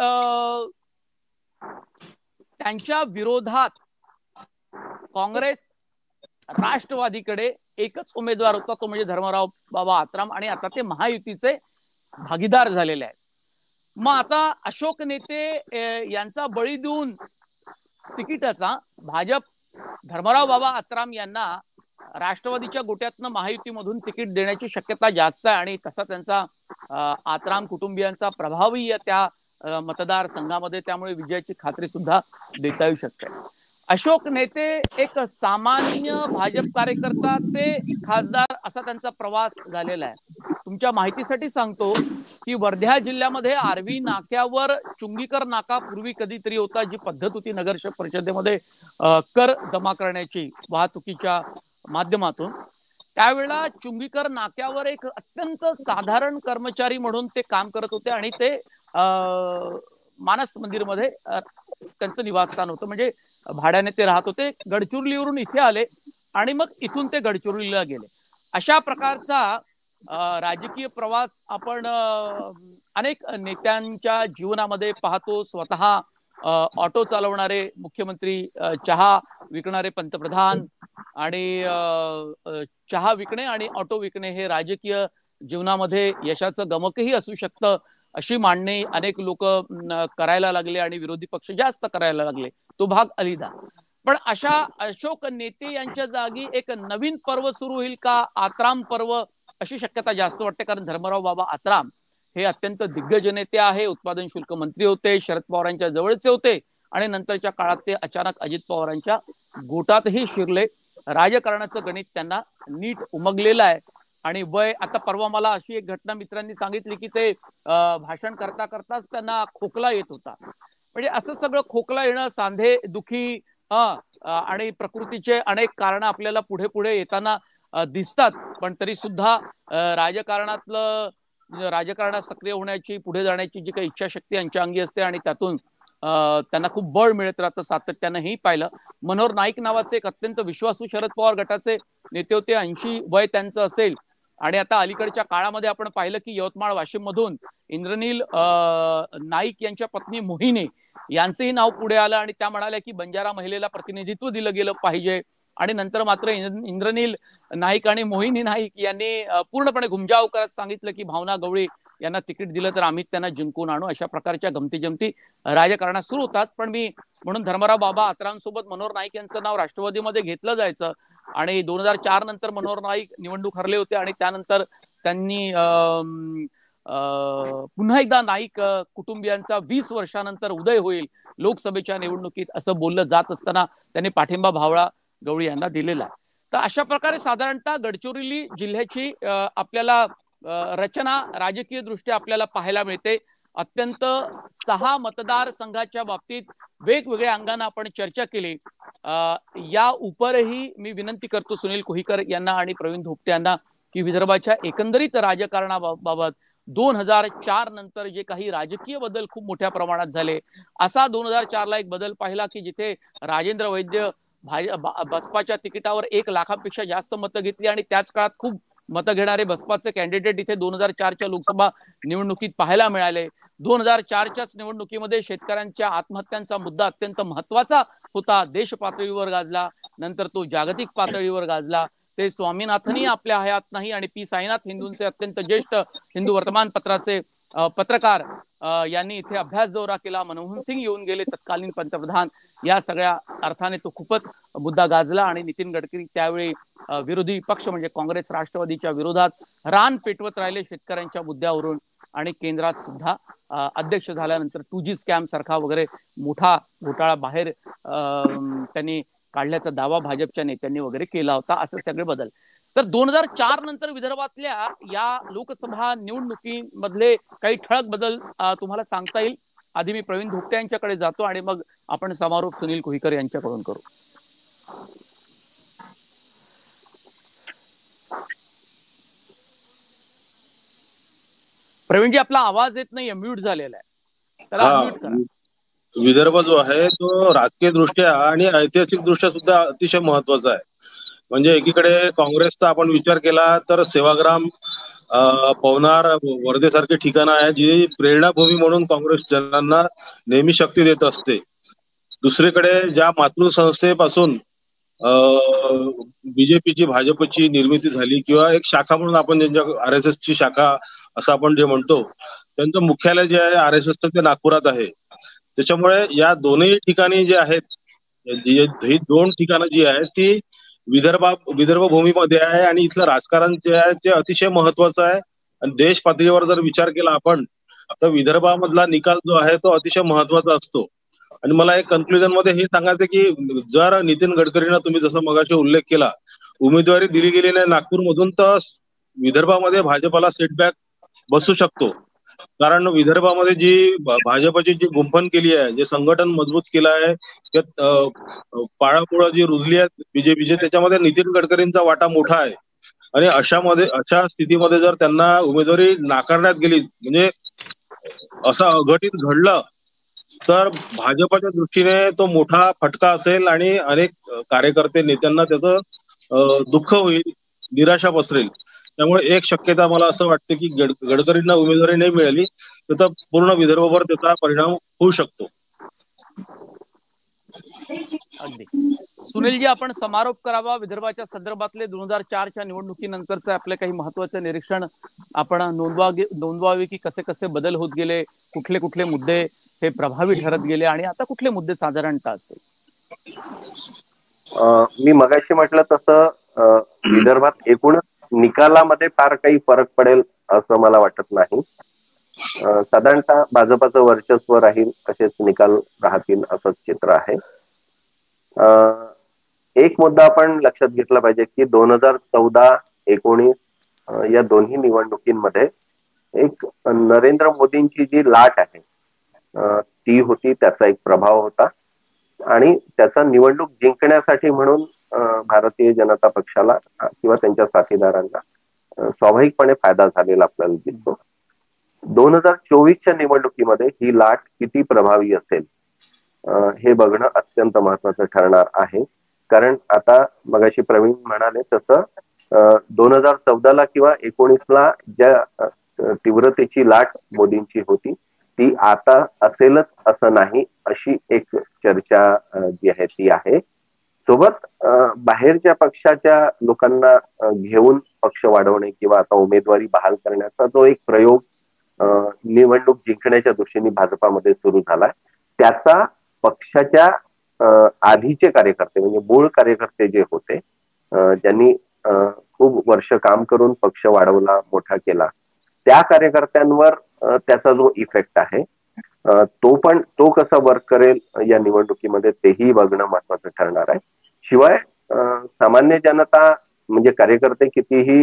त्यांच्या विरोधात काँग्रेस राष्ट्रवादीकडे एकच उमेदवार होता, तो म्हणजे धर्मराव बाबा आत्राम, आणि आता ते महायुतीचे भागीदार झालेले आहेत. मग आता अशोक नेते यांचा बळी देऊन तिकिटाचा भाजप धर्मराव बाबा आत्राम यांना राष्ट्रवादीच्या गोट्यातनं महायुतीमधून तिकीट देण्याची शक्यता जास्त आहे आणि तसा त्यांचा आत्राम कुटुंबियांचा प्रभावही त्या मतदारसंघामध्ये, त्यामुळे विजयाची खात्री सुद्धा देता येऊ शकते. अशोक नेते एक सामान्य भाजप कार्यकर्ता ते खासदार असा त्यांचा प्रवास झालेला आहे. तुमच्या माहितीसाठी सांगतो की वर्धा जिल्ह्यामध्ये आर्वी नाक्यावर चुंगीकर नाका पूर्वी कधीतरी होता, जी पद्धत होती नगर परिषदेमध्ये कर जमा करण्याची वाहतुकीच्या माध्यमातून. त्यावेळेला चुंगीकर नाक्यावर एक अत्यंत साधारण कर्मचारी म्हणून ते काम करत होते आणि ते मानस मंदिरमध्ये त्यांचं निवासस्थान होतं, म्हणजे भाड्याने ते राहत होते. गडचिरोलीवरून इथे आले आणि मग इथून ते गडचिरोलीला गेले. अशा प्रकारचा राजकीय प्रवास आपण अनेक नेत्यांच्या जीवनामध्ये पाहतो. स्वतः ऑटो चालवणारे मुख्यमंत्री, चहा विकणारे पंतप्रधान आणि चहा विकणे आणि ऑटो विकणे हे राजकीय जीवनामध्ये यशाचं गमकही असू शकतं, अशी मांडणी अनेक लोक करायला लागले आणि विरोधी पक्ष जास्त करायला लागले. तो भाग अलिदा. पण अशा अशोक नेते यांच्या जागी एक नवीन पर्व सुरू होईल का, आत्राम पर्व, अशी शक्यता जास्त वाटते. कारण धर्मराव बाबा आत्राम हे अत्यंत दिग्गज नेते आहे. उत्पादन शुल्क मंत्री होते, शरद पवारांच्या जवळचे होते आणि नंतरच्या काळात ते अचानक अजित पवारांच्या गोटातही शिरले. राजकारणाचं गणित त्यांना नीट उमगलेलं आहे. आणि वय, आता परवा मला अशी एक घटना मित्रांनी सांगितली की ते भाषण करता करताच त्यांना खोकला येत होता. म्हणजे असं सगळं खोकला येणं, सांधे दुखी आणि प्रकृतीचे अनेक कारण आपल्याला पुढे पुढे येताना दिसतात. पण तरी सुद्धा राजकारणातलं राजकारणात सक्रिय होण्याची, पुढे जाण्याची जी काही इच्छाशक्ती यांच्या अंगी असते आणि त्यातून त्यांना खूप बळ मिळत राहतं, सातत्यानं ही पाहिलं. मनोहर नाईक नावाचे एक अत्यंत विश्वासू शरद पवार गटाचे नेते होते. ऐंशी वय त्यांचं असेल. आणि आता अलीकडच्या काळामध्ये आपण पाहिलं की यवतमाळ वाशिम मधून इंद्रनील नाईक यांच्या पत्नी मोहिनी यांचंही नाव पुढे आलं आणि त्या म्हणाल्या की बंजारा महिलेला प्रतिनिधित्व दिलं गेलं पाहिजे. आणि नंतर मात्र इंद्रनील नाईक आणि मोहिनी नाईक यांनी पूर्णपणे घुमजाव करत सांगितलं की भावना गवळी यांना तिकीट दिलं तर आम्ही त्यांना जिंकून आणू. अशा प्रकारच्या गमती जमती राजकारणात सुरू होतात. पण मी म्हणून धर्मराव बाबा आत्रांसोबत मनोहर नाईक यांचं नाव राष्ट्रवादीमध्ये घेतलं जायचं. आणि दोन हजार चार नंतर मनोहर नाईक निवडणूक हरले होते आणि त्यानंतर त्यांनी पुन्हा एकदा नाईक कुटुंबियांचा वीस वर्षानंतर उदय होईल लोकसभेच्या निवडणुकीत असं बोललं जात असताना त्यांनी पाठिंबा भावळा गवळी यांना दिलेला आहे. तर अशा प्रकारे साधारणतः गडचिरोली जिल्ह्याची आपल्याला रचना राजकीय दृष्ट्या आपल्याला पाहायला मिळते. अत्यंत सहा मतदारसंघाच्या बाबतीत वेगवेगळ्या अंगाने आपण चर्चा केली. या उपरही मी विनंती करतो सुनील कोहीकर यांना आणि प्रवीण धोपटे यांना की विदर्भाच्या एकंदरीत राजकारणाबाबत दोन हजार चार नंतर जे काही राजकीय बदल खूप मोठ्या प्रमाणात झाले, असा दोन हजार चार ला एक बदल पाहिला की जिथे राजेंद्र वैद्य बसपाच्या तिकिटावर एक लाखापेक्षा जास्त मतं घेतली आणि त्याच काळात खूप मतं घेणारे बसपाचे कॅन्डिडेट इथे दोन हजार चारच्या लोकसभा निवडणुकीत पाहायला मिळाले. दोन हजार चारच्याच निवडणुकीमध्ये शेतकऱ्यांच्या आत्महत्यांचा मुद्दा अत्यंत महत्वाचा होता, देश पातळीवर गाजला, नंतर तो जागतिक पातळीवर गाजला. ते स्वामीनाथनही आपल्या हयात नाही आणि पी साईनाथ हिंदूंचे अत्यंत ज्येष्ठ हिंदू वर्तमानपत्राचे पत्रकार यांनी इथे अभ्यास दौरा केला. मनमोहन सिंग येऊन गेले तत्कालीन पंतप्रधान. या सगळ्या अर्थाने तो खूपच मुद्दा गाजला आणि नितीन गडकरी त्यावेळी विरोधी पक्ष म्हणजे काँग्रेस राष्ट्रवादीच्या विरोधात रान पेटवत राहिले शेतकऱ्यांच्या मुद्द्यावरून. आणि केंद्रात सुद्धा अध्यक्ष झाल्यानंतर टू जी स्कॅम सारखा वगैरे मोठा घोटाळा बाहेर त्यांनी काढल्याचा दावा भाजपच्या नेत्यांनी वगैरे केला होता. असे सगळे बदल. तर दोन हजार चार नंतर विदर्भातल्या या लोकसभा निवडणुकीमधले काही ठळक बदल तुम्हाला सांगता येईल. आधी मी प्रवीण धोपटे यांच्याकडे जातो आणि मग आपण समारोप सुनील कोहीकर यांच्याकडून करू. प्रवीणजी आपला आवाज येत नाहीये, म्यूट झालेला आहे, त्याला अनम्यूट करा. विदर्भ जो आहे तो राजकीय दृष्ट्या आणि ऐतिहासिक दृष्ट्या सुद्धा अतिशय महत्वाचा आहे. म्हणजे एकीकडे काँग्रेसचा आपण विचार केला तर सेवाग्राम, पवनार, वर्धेसारखे ठिकाणं आहे जी प्रेरणाभूमी म्हणून काँग्रेस जनांना नेहमी शक्ती देत असते. दुसरीकडे ज्या मातृसंस्थेपासून बीजेपीची भाजपची निर्मिती झाली किंवा एक शाखा म्हणून आपण ज्यांच्या आर एस एस ची शाखा असं आपण जे म्हणतो, त्यांचं मुख्यालय जे आहे आर एस एसचं ते नागपुरात आहे. त्याच्यामुळे या दोन्ही ठिकाणी जे आहेत, ही दोन ठिकाणं जी आहेत ती विदर्भा विदर्भ भूमीमध्ये आहे आणि इथलं राजकारण जे आहे ते अतिशय महत्वाचं आहे. आणि देश पातळीवर जर विचार केला आपण तर विदर्भामधला निकाल जो आहे तो अतिशय महत्वाचा असतो. आणि मला एक कन्क्लुजन मध्ये हे सांगायचं की जर नितीन गडकरींना तुम्ही जसं मगाशी उल्लेख केला उमेदवारी दिली गेली नाही नागपूरमधून तर विदर्भामध्ये भाजपाला सेटबॅक बसू शकतो. कारण विदर्भामध्ये जी भाजपची जी गुंफण केली आहे, जे संघटन मजबूत केलं आहे, पाळापोळा जी रुजली आहे बीजेपीचे, त्याच्यामध्ये नितीन गडकरींचा वाटा मोठा आहे. आणि अशामध्ये अशा स्थितीमध्ये जर त्यांना उमेदवारी नाकारण्यात गेली म्हणजे असं अघटित घडलं तर भाजपच्या दृष्टीने तो मोठा फटका असेल आणि अनेक कार्यकर्ते नेत्यांना त्याचं दुःख होईल, निराशा पसरेल. त्यामुळे एक शक्यता मला असं वाटतं की गड गडकरींना उमेदवारी नाही मिळाली तर पूर्ण विदर्भावर त्याचा परिणाम होऊ शकतो. अगदी सुनीलजी, आपण समारोप करावा विदर्भाच्या संदर्भातले दोन हजार चारच्या निवडणुकीनंतरचे आपले काही महत्वाचे निरीक्षण आपण नोंदवा नोंदवावे की कसे कसे बदल होत गेले, कुठले कुठले मुद्दे हे प्रभावी ठरत गेले आणि आता कुठले मुद्दे साधारणतः असतील. मी मगाशी म्हटलं तसं विदर्भात एकूण निकालामध्ये फार काही फरक पडेल असं मला वाटत नाही. साधारणतः भाजपाचं वर्चस्व राहील, असेच निकाल राहतील असंच चित्र आहे. एक मुद्दा आपण लक्षात घेतला पाहिजे की दोन हजार चौदा एकोणीस या दोन्ही निवडणुकींमध्ये एक नरेंद्र मोदींची जी लाट आहे ती होती, त्याचा एक प्रभाव होता. आणि त्याचा निवडणूक जिंकण्यासाठी म्हणून भारतीय जनता पक्षाला किंवा त्यांच्या साथीदारांना स्वाभाविकपणे फायदा झालेला आपल्याला दिसतो. दोन हजार चोवीसच्या निवडणुकीमध्ये ही लाट किती प्रभावी असेल हे बघणं अत्यंत महत्वाचं ठरणार आहे. कारण आता मगाशी प्रवीण म्हणाले तसं दोन हजार चौदाला किंवा एकोणीसला ज्या तीव्रतेची लाट मोदींची होती ती आता असेलच असं नाही, अशी एक चर्चा जी आहे ती आहे. सोबत बाहेरच्या पक्षाच्या लोकांना घेऊन पक्ष वाढवणे किंवा आता उमेदवारी बहाल करण्याचा जो एक प्रयोग निवडणूक जिंकण्याच्या दृष्टीने भाजपामध्ये सुरू झालाय त्याचा पक्षाच्या आधीचे कार्यकर्ते म्हणजे मूळ कार्यकर्ते जे होते, ज्यांनी खूप वर्ष काम करून पक्ष वाढवला, मोठा केला, त्या कार्यकर्त्यांवर त्याचा जो इफेक्ट आहे तो पण तो कसा वर्क करेल या निवडणुकीमध्ये तेही बघणं महत्वाचं ठरणार आहे. शिवाय सामान्य जनता म्हणजे कार्यकर्ते कितीही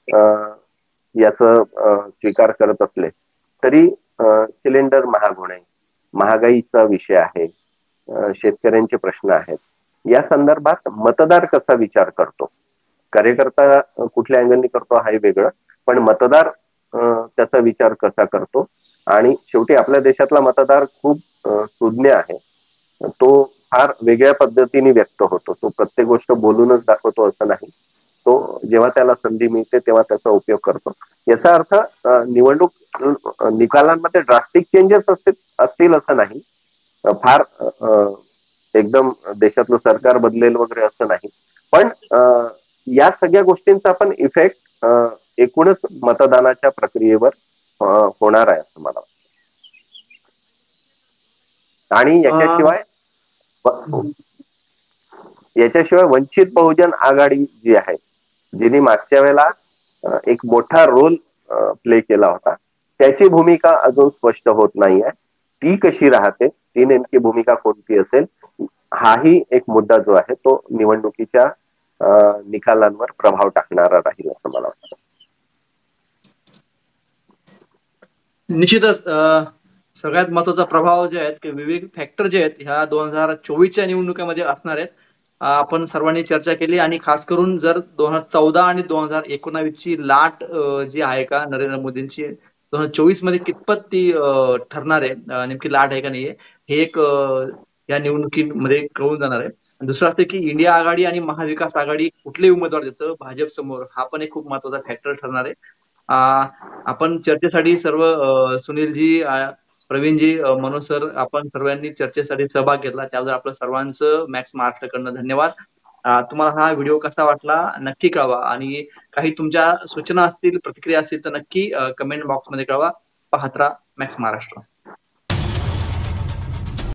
याचं स्वीकार करत असले तरी सिलेंडर महाग होणे, महागाईचा विषय आहे, शेतकऱ्यांचे प्रश्न आहेत, या संदर्भात मतदार कसा विचार करतो, कार्यकर्ता कुठल्या अँगलनी करतो हा वेगळं, पण मतदार त्याचा विचार कसा करतो. आणि शेवटी आपल्या देशातला मतदार खूप सुज्ञ आहे, तो फार वेगळ्या पद्धतीने व्यक्त होतो. तो प्रत्येक गोष्ट बोलूनच दाखवतो असं नाही, तो जेव्हा त्याला संधी मिळते तेव्हा त्याचा उपयोग करतो. याचा अर्थ निवडणूक निकालांमध्ये ड्रास्टिक चेंजेस असतील असतील असं नाही, फार एकदम देशातलं सरकार बदलेल वगैरे असं नाही, पण या सगळ्या गोष्टींचा पण इफेक्ट एकूणच मतदानाच्या प्रक्रियेवर होणार आहे असं मला वाटतं. आणि याच्याशिवाय याच्याशिवाय वंचित बहुजन आघाडी जी आहे, जिने मागच्या वेळेला एक मोठा रोल प्ले केला होता, त्याची भूमिका अजून स्पष्ट होत नाहीये. ती कशी राहते, ती नेमकी भूमिका कोणती असेल, हाही एक मुद्दा जो आहे तो निवडणुकीच्या निकालांवर प्रभाव टाकणारा राहील असं मला वाटतं. निश्चितच सगळ्यात महत्वाचा प्रभाव जे आहेत की विविध फॅक्टर जे आहेत ह्या दोन हजार चोवीसच्या निवडणुकीमध्ये असणार आहेत. आपण सर्वांनी चर्चा केली आणि खास करून जर दोन हजार चौदा आणि दोन हजार एकोणावीसची लाट जी आहे का नरेंद्र मोदींची दोन हजार चोवीस मध्ये कितपत ती ठरणार आहे, नेमकी लाट आहे का नाहीये हे एक या निवडणुकीमध्ये कळून जाणार आहे. दुसरं असते की इंडिया आघाडी आणि महाविकास आघाडी कुठले उमेदवार देतं भाजप समोर, हा पण एक खूप महत्वाचा फॅक्टर ठरणार आहे. आपण चर्चेसाठी सर्व सुनीलजी, प्रवीणजी, मनोज सर, आपण सर्वांनी चर्चेसाठी सहभाग घेतला त्याबद्दल आपलं सर्वांचं मॅक्स महाराष्ट्रकडनं धन्यवाद. तुम्हाला हा व्हिडिओ कसा वाटला नक्की कळवा आणि काही तुमच्या सूचना असतील, प्रतिक्रिया असतील तर नक्की कमेंट बॉक्समध्ये कळवा. पाहत राहा मॅक्स महाराष्ट्र.